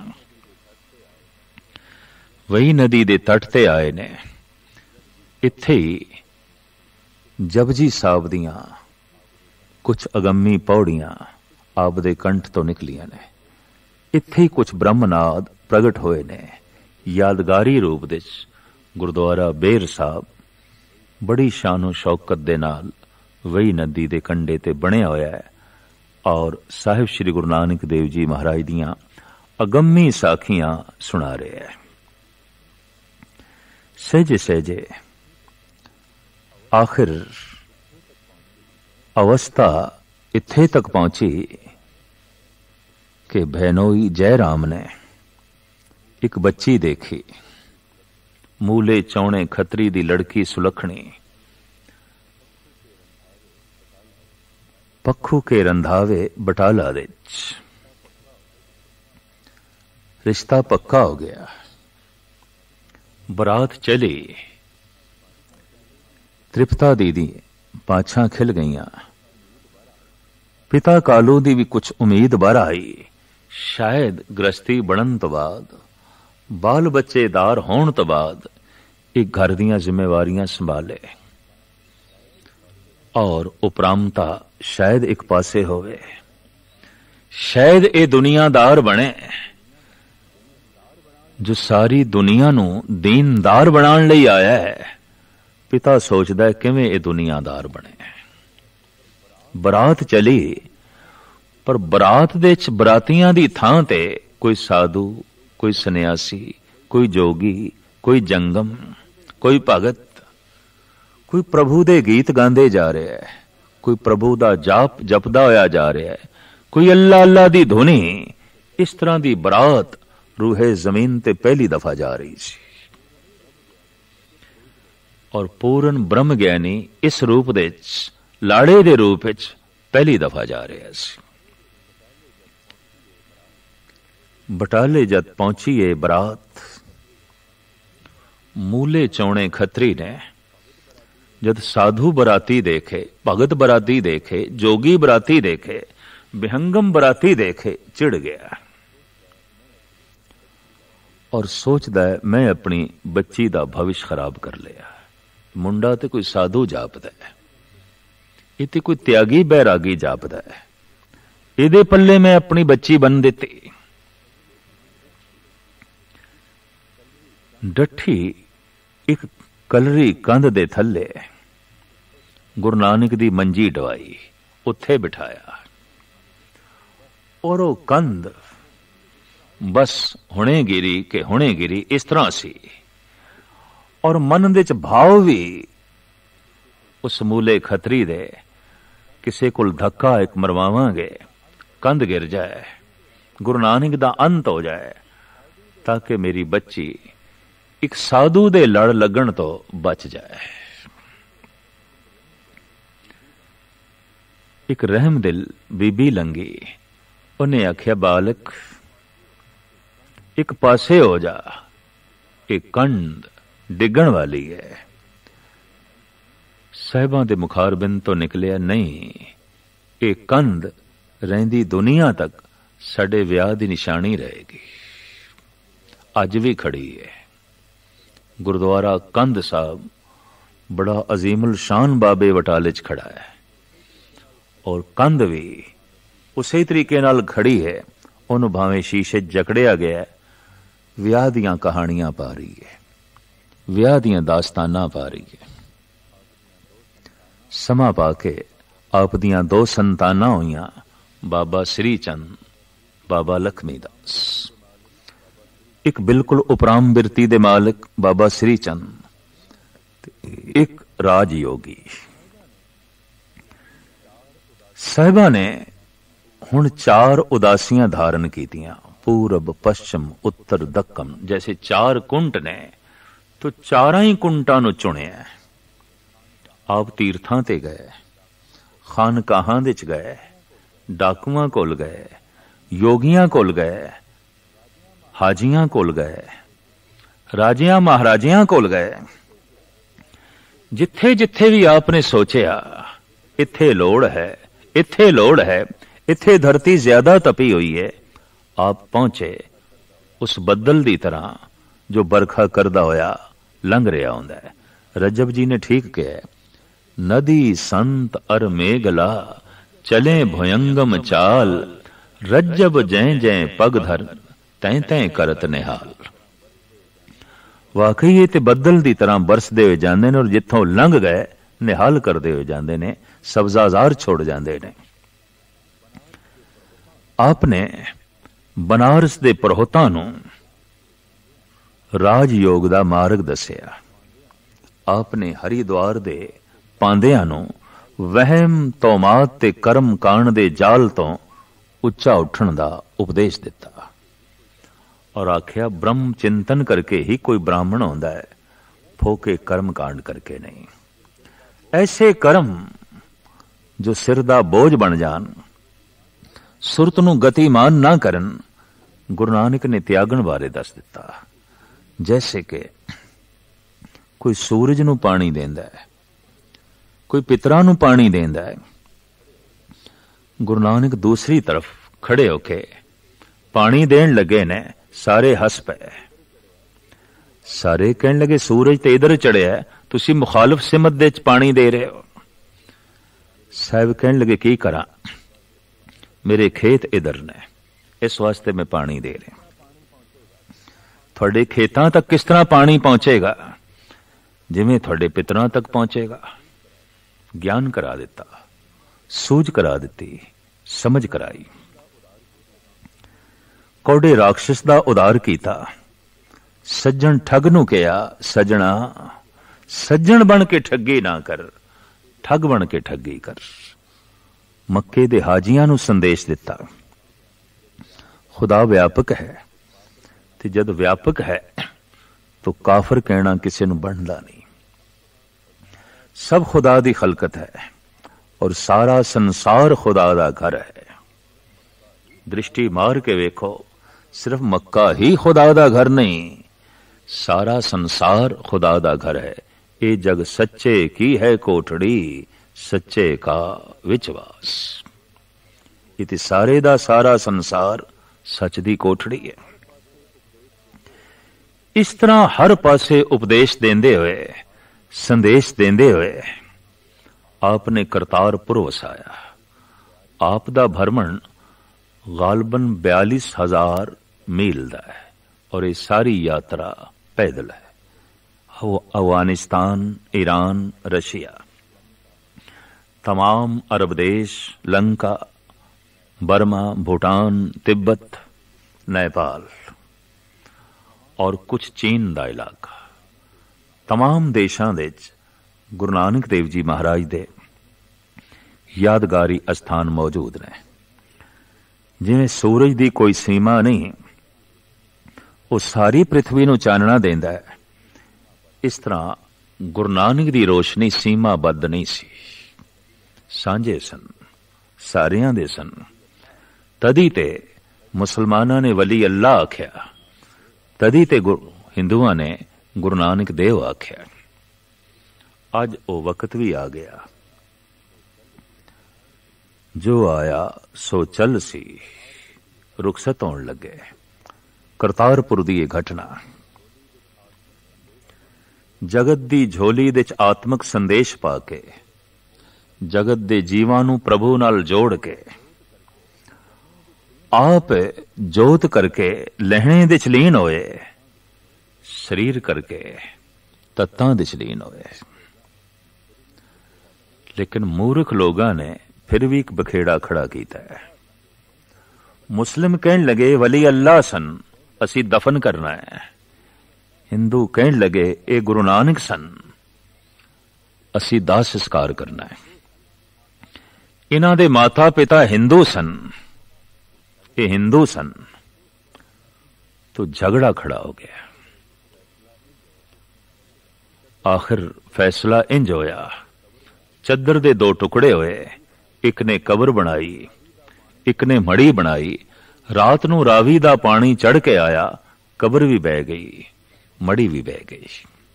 वही नदी दे तट ते आए ने, इत्थे ही जपजी साहब दियां कुछ अगम्मी पौड़ियां आप दे कंठ तो निकलियां ने, इत्थे ही कुछ ब्रह्मनाद प्रगट होए ने। यादगारी रूप दे गुरुद्वारा बेर साहब बड़ी शानो शौकत दे नाल वही नदी दे कंडे ते बनिया होया है और साहिब श्री गुरु नानक देव जी महाराज दियां अगम्मी साखियां सुना रहे हैं। सहजे सहजे आखिर अवस्था इत्थे तक पहुंची कि बहनोई जयराम ने एक बच्ची देखी, मूले चौणे खतरी दी लड़की सुलखणी, पक्खू के रंधावे बटाला दे रिश्ता पक्का हो गया। बरात चली, त्रिपता दीदी पाछां खिल गईयां, पिता कालू दी भी कुछ उम्मीद बार आई, शायद गृहस्थी बनन तो बाद, बाल बच्चेदार होने तो बाद एक घर दियां जिम्मेवारियां संभाले और उपरामता शायद एक पासे होवे, शायद ए दुनियादार बने जो सारी दुनिया नू दीनदार बनाने लई आया है। पिता सोचदा है किवें ए दुनियादार बने। बरात चली, पर बरात दे च बरातियां दी थां ते कोई साधु, कोई सन्यासी, कोई जोगी, कोई जंगम, कोई भगत, कोई प्रभु दे गीत गांदे जा रहे है, कोई प्रभु दा जाप जपदा होया जा रहा है, कोई अल्लाह अल्लाह दी धुनी। इस तरह दी बरात रूहे जमीन ते पहली दफा जा रही सी और पूर्ण ब्रह्म ज्ञानी इस रूप दे लाड़े दे रूप विच पहली दफा जा रहा सी। बटाले जद पहुंची ये बरात, मूले चौणे खत्री ने जद साधु बराती देखे, भगत बराती देखे, जोगी बराती देखे, विहंगम बराती देखे, चिढ़ गया और सोचदा है मैं अपनी बच्ची दा भविष्य खराब कर लिया। मुंडा ते कोई साधु जापदा है, इते कोई त्यागी बैरागी जापदा है, इहदे पल्ले मैं अपनी बच्ची बन दिती। डठी एक कलरी कंध दे थल्ले गुरु नानक दी मंजी डवाई, उत्थे बिठाया और वो कंध बस हुणे गिरी के हुणे गिरी इस तरह सी। और मन दे च भाव भी उस मूले खतरी दे किसे कोल धक्का एक मरवावांगे, कंध गिर जाए, गुरु नानक दा अंत हो जाए, ताकि मेरी बच्ची एक साधु दे लड़ लगन तो बच जाए। एक रहम दिल बीबी लंगी, उन्हें आख्या बालक एक पासे हो जा, एक कंध डिगण वाली है। साहिबां दे मुखारबिंद तो निकलिया नहीं, एक कंध रहिंदी दुनिया तक साडे विआह दी निशानी रहेगी। अज भी खड़ी है। गुरुद्वारा कंध साहब बड़ा अजीमुल शान बाबे बटाले च खड़ा है और कंध भी उसे तरीके नाल खड़ी है। उन्होंने भावें शीशे जकड़िया गया, विआह दियां कहानियां पा रही है, विआह दियां दास्ताना पा रही है। समा पाके आप दियां दो संताना हुईयां, बाबा श्री चंद, बाबा लक्ष्मी दास। एक बिल्कुल उपराम बिरती दे मालिक बाबा श्री चंद, एक राजयोगी। साहिबा ने हुण चार उदासियां धारण कीतियां, पूरब पश्चिम उत्तर दक्कन, जैसे चार कुंट ने तो चारा ही कुंटां नूं चुनिया। आप तीर्थां ते गए, खानकाहां दे च गए, डाकुआं कोल गए, योगियां कोल गए, हाजियां कोल गए, राजियां महाराजियां कोल गए। जिथे जिथे भी आपने सोचिया इत्थे लोड़ है, इत्थे लोड़ है, इत्थे धरती ज्यादा तपी हुई है, आप पहुंचे उस बदल दी तरह जो बरखा करदा होया लंघ रहा होंदा है। रजब जी ने ठीक कहा, नदी संत अर मेघला चले भयंगम चाल, रज्जब जय जय पग धर तैं तैं करत निहाल। वाकई ये ते बदल दी तरह बरसदे हुए जांदे ने और जिथों लंघ गए निहाल करदे हुए जांदे ने, सब्जाजार छोड़ जांदे ने। आपने बनारस दे प्रहोतां नूं राजयोग दा मार्ग दसिया। आपने हरिद्वार दे पांदियां नूं वहम तौमात ते कर्म कांड दे जाल तो उच्चा उठण दा उपदेश दिता और आख्या ब्रह्म चिंतन करके ही कोई ब्राह्मण होंदा है, फोके कर्म कांड करके नहीं। ऐसे कर्म जो सिर दा बोझ बन जान, सुरत नूं गतिमान ना करन, गुरु नानक ने त्यागण बारे दस दिता। जैसे कि कोई सूरज नूं पानी देंदा है, कोई पितरां नूं पानी देंदा है। गुरु नानक दूसरी तरफ खड़े होके पानी देन लगे ने, सारे हस पे। सारे कहन लगे सूरज ते इधर चढ़िया है, तुसी मुखालिफ सिमत दे च पानी दे रहे हो। साहब कहन लगे की करा, मेरे खेत इधर ने, इस वास्ते मैं पानी दे रहा। थोड़े खेतां तक किस तरह पानी पहुंचेगा, जिवें थोड़े पितरां तक पहुंचेगा। ज्ञान करा दिता, सूझ करा दिती, समझ कराई। कौड़े राक्षस दा उदार कीता। सज्जन ठग नूं कहा, सजना सज्जन बन के ठगी ना कर, ठग बन के ठगी कर। मक्के दे हाजियां नूं संदेश दिता, खुदा व्यापक है ते जद व्यापक है तो काफर कहना किसी नूं बनदा नहीं। सब खुदा दी खलकत है और सारा संसार खुदा दा घर है। दृष्टि मार के वेखो, सिर्फ मक्का ही खुदा दा घर नहीं, सारा संसार खुदा दा घर है। ये जग सच्चे की है कोठड़ी, सच्चे का विश्वास। इति सारे दा सारा संसार सच दी कोठड़ी है। इस तरह हर पासे उपदेश देंदे हुए, संदेश देंदे हुए आपने करतारपुर वसाया। आप दा भ्रमण गालबन बयालीस हजार मील दा है और ये सारी यात्रा पैदल है। अफगानिस्तान, ईरान, रशिया, तमाम अरब देश, लंका, बर्मा, भूटान, तिब्बत, नेपाल और कुछ चीन दा इलाका, तमाम देशां दे गुरु नानक देव जी महाराज दे यादगारी अस्थान मौजूद ने। जिवें सूरज दी कोई सीमा नहीं, वो सारी पृथ्वी नूं चानना देंदा है, इस तरह गुरु नानक दी रोशनी सीमाबद्ध नहीं सी, सांझे सन, सारियां दे सन। तदी ते मुसलमाना ने वली अल्लाह आख्या, तदी ते हिंदुआ ने गुरु नानक देव आख्या। अज वो वक्त भी आ गया, जो आया सो चल सी, रुखसत होने लगे। करतारपुर दी ये घटना जगत दी झोली दे आत्मक संदेश पाके, जगत दे जीवां नूं प्रभु नाल जोड़ के, आप जोत करके लहणे दे लीन होए, शरीर करके तत्तां दे लीन होए। लेकिन मूर्ख लोगां ने फिर भी एक बखेड़ा खड़ा किया है। मुस्लिम कहन लगे वली अल्लाह सन, असी दफन करना है। हिंदू कहन लगे ये गुरु नानक सन, असी दाह संस्कार करना है। इन्हां दे माता पिता हिंदू सन, ये हिंदू सन। तो झगड़ा खड़ा हो गया। आखिर फैसला इंज होया, चद्दर दे दो टुकड़े होए, एक ने कबर बनाई, एक ने मड़ी बनाई। रात नूं रावी दा पानी चढ़ के आया, कबर भी बह गई, मड़ी भी बह गई।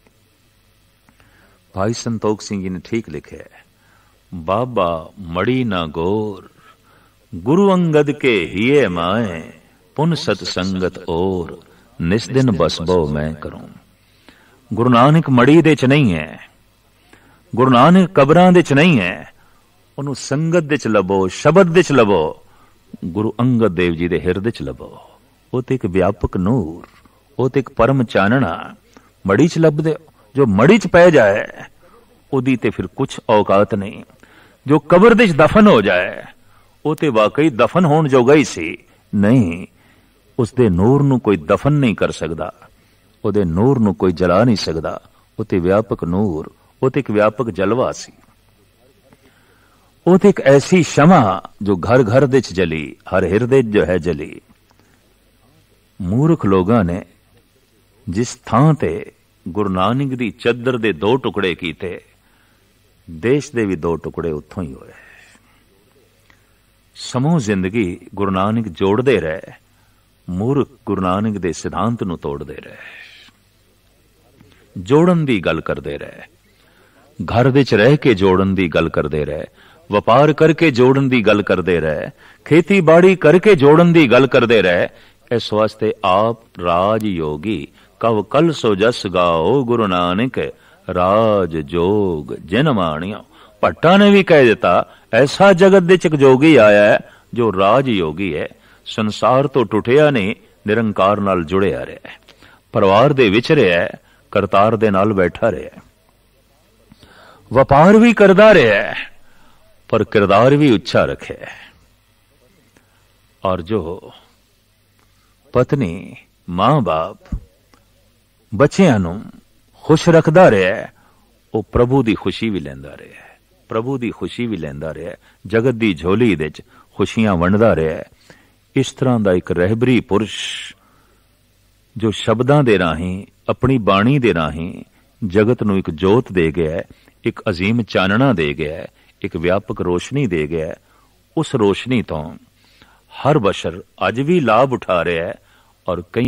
भाई संतोख सिंह जी ने ठीक लिखे है, बाबा मड़ी ना गोर, गुरु अंगद के हिये माए, पुन सतसंगत और, निस दिन बसबो मैं करूं। गुरु नानक मड़ी दे च नहीं है, गुरु नानक कबरां दे च नहीं है, उन्होंने संगत दे च लभो, शबद दे च लभो, गुरु अंगद देव जी दे हिरदे च लभो। वो तो एक व्यापक नूर, वो तो एक परम चानना मड़ी च लभदे। जो मड़ी च पै जाए उदी ते फिर कुछ औकात नहीं। जो कबर दे च दफन हो जाए वो ते वाकई दफन होने जोगा ही सी नहीं। उसदे नूर नूं कोई दफन नहीं कर सकदा, ਉਹਦੇ ਨੂਰ ਨੂੰ कोई जला नहीं सकता। वो तो व्यापक नूर, वो तो एक व्यापक जलवा सी। वो तो एक ऐसी शमा जो घर घर दे च जली, हर हिरदे जो है जली। मूर्ख लोगां ने जिस थां ते गुरु नानक दी चद्दर दे दो टुकड़े कीते, देश दे भी दो टुकड़े उत्थों ही होए। समूह जिंदगी गुरु नानक जोड़दे रहे, मूर्ख गुरु नानक दे सिद्धांत नूं तोड़दे रहे। जोड़न दी गल करदे रहे, घर दे च रह के जोड़न दी गल करदे रहे, व्यापार करके जोड़न दी गल करदे रहे, खेती बाड़ी करके जोड़न दी गल करदे रहे। इस वास्ते आप राज योगी कव कल सो जस गाओ, गुरु नानक राज जोग जिन माणियो। भट्टा ने भी कह दिता, ऐसा जगत दे च जोगी आया है जो राज योगी है, संसार तो टुटिया नहीं, निरंकार नाल जुड़िया रहा, परिवार दे विच रहा, करतार दे नाल बैठा रहा, व्यापार भी करदा रहा, पर किरदार भी उच्चा रखे। और जो पत्नी, मां बाप, बच्चियां नूं खुश रखदा रहा, वो प्रभु दी खुशी भी लैंदा रहा, प्रभु दी खुशी भी लैंदा रहा, जगत दी झोली दे च खुशियां वंडदा रहा। इस तरह का एक रहबरी पुरुष जो शब्दां दे राहीं, अपनी बाणी दे राहीं जगत नूं एक जोत दे गया, एक अजीम चानना दे गया, एक व्यापक रोशनी दे गया। उस रोशनी तो हर बशर अज भी लाभ उठा रहा है और कई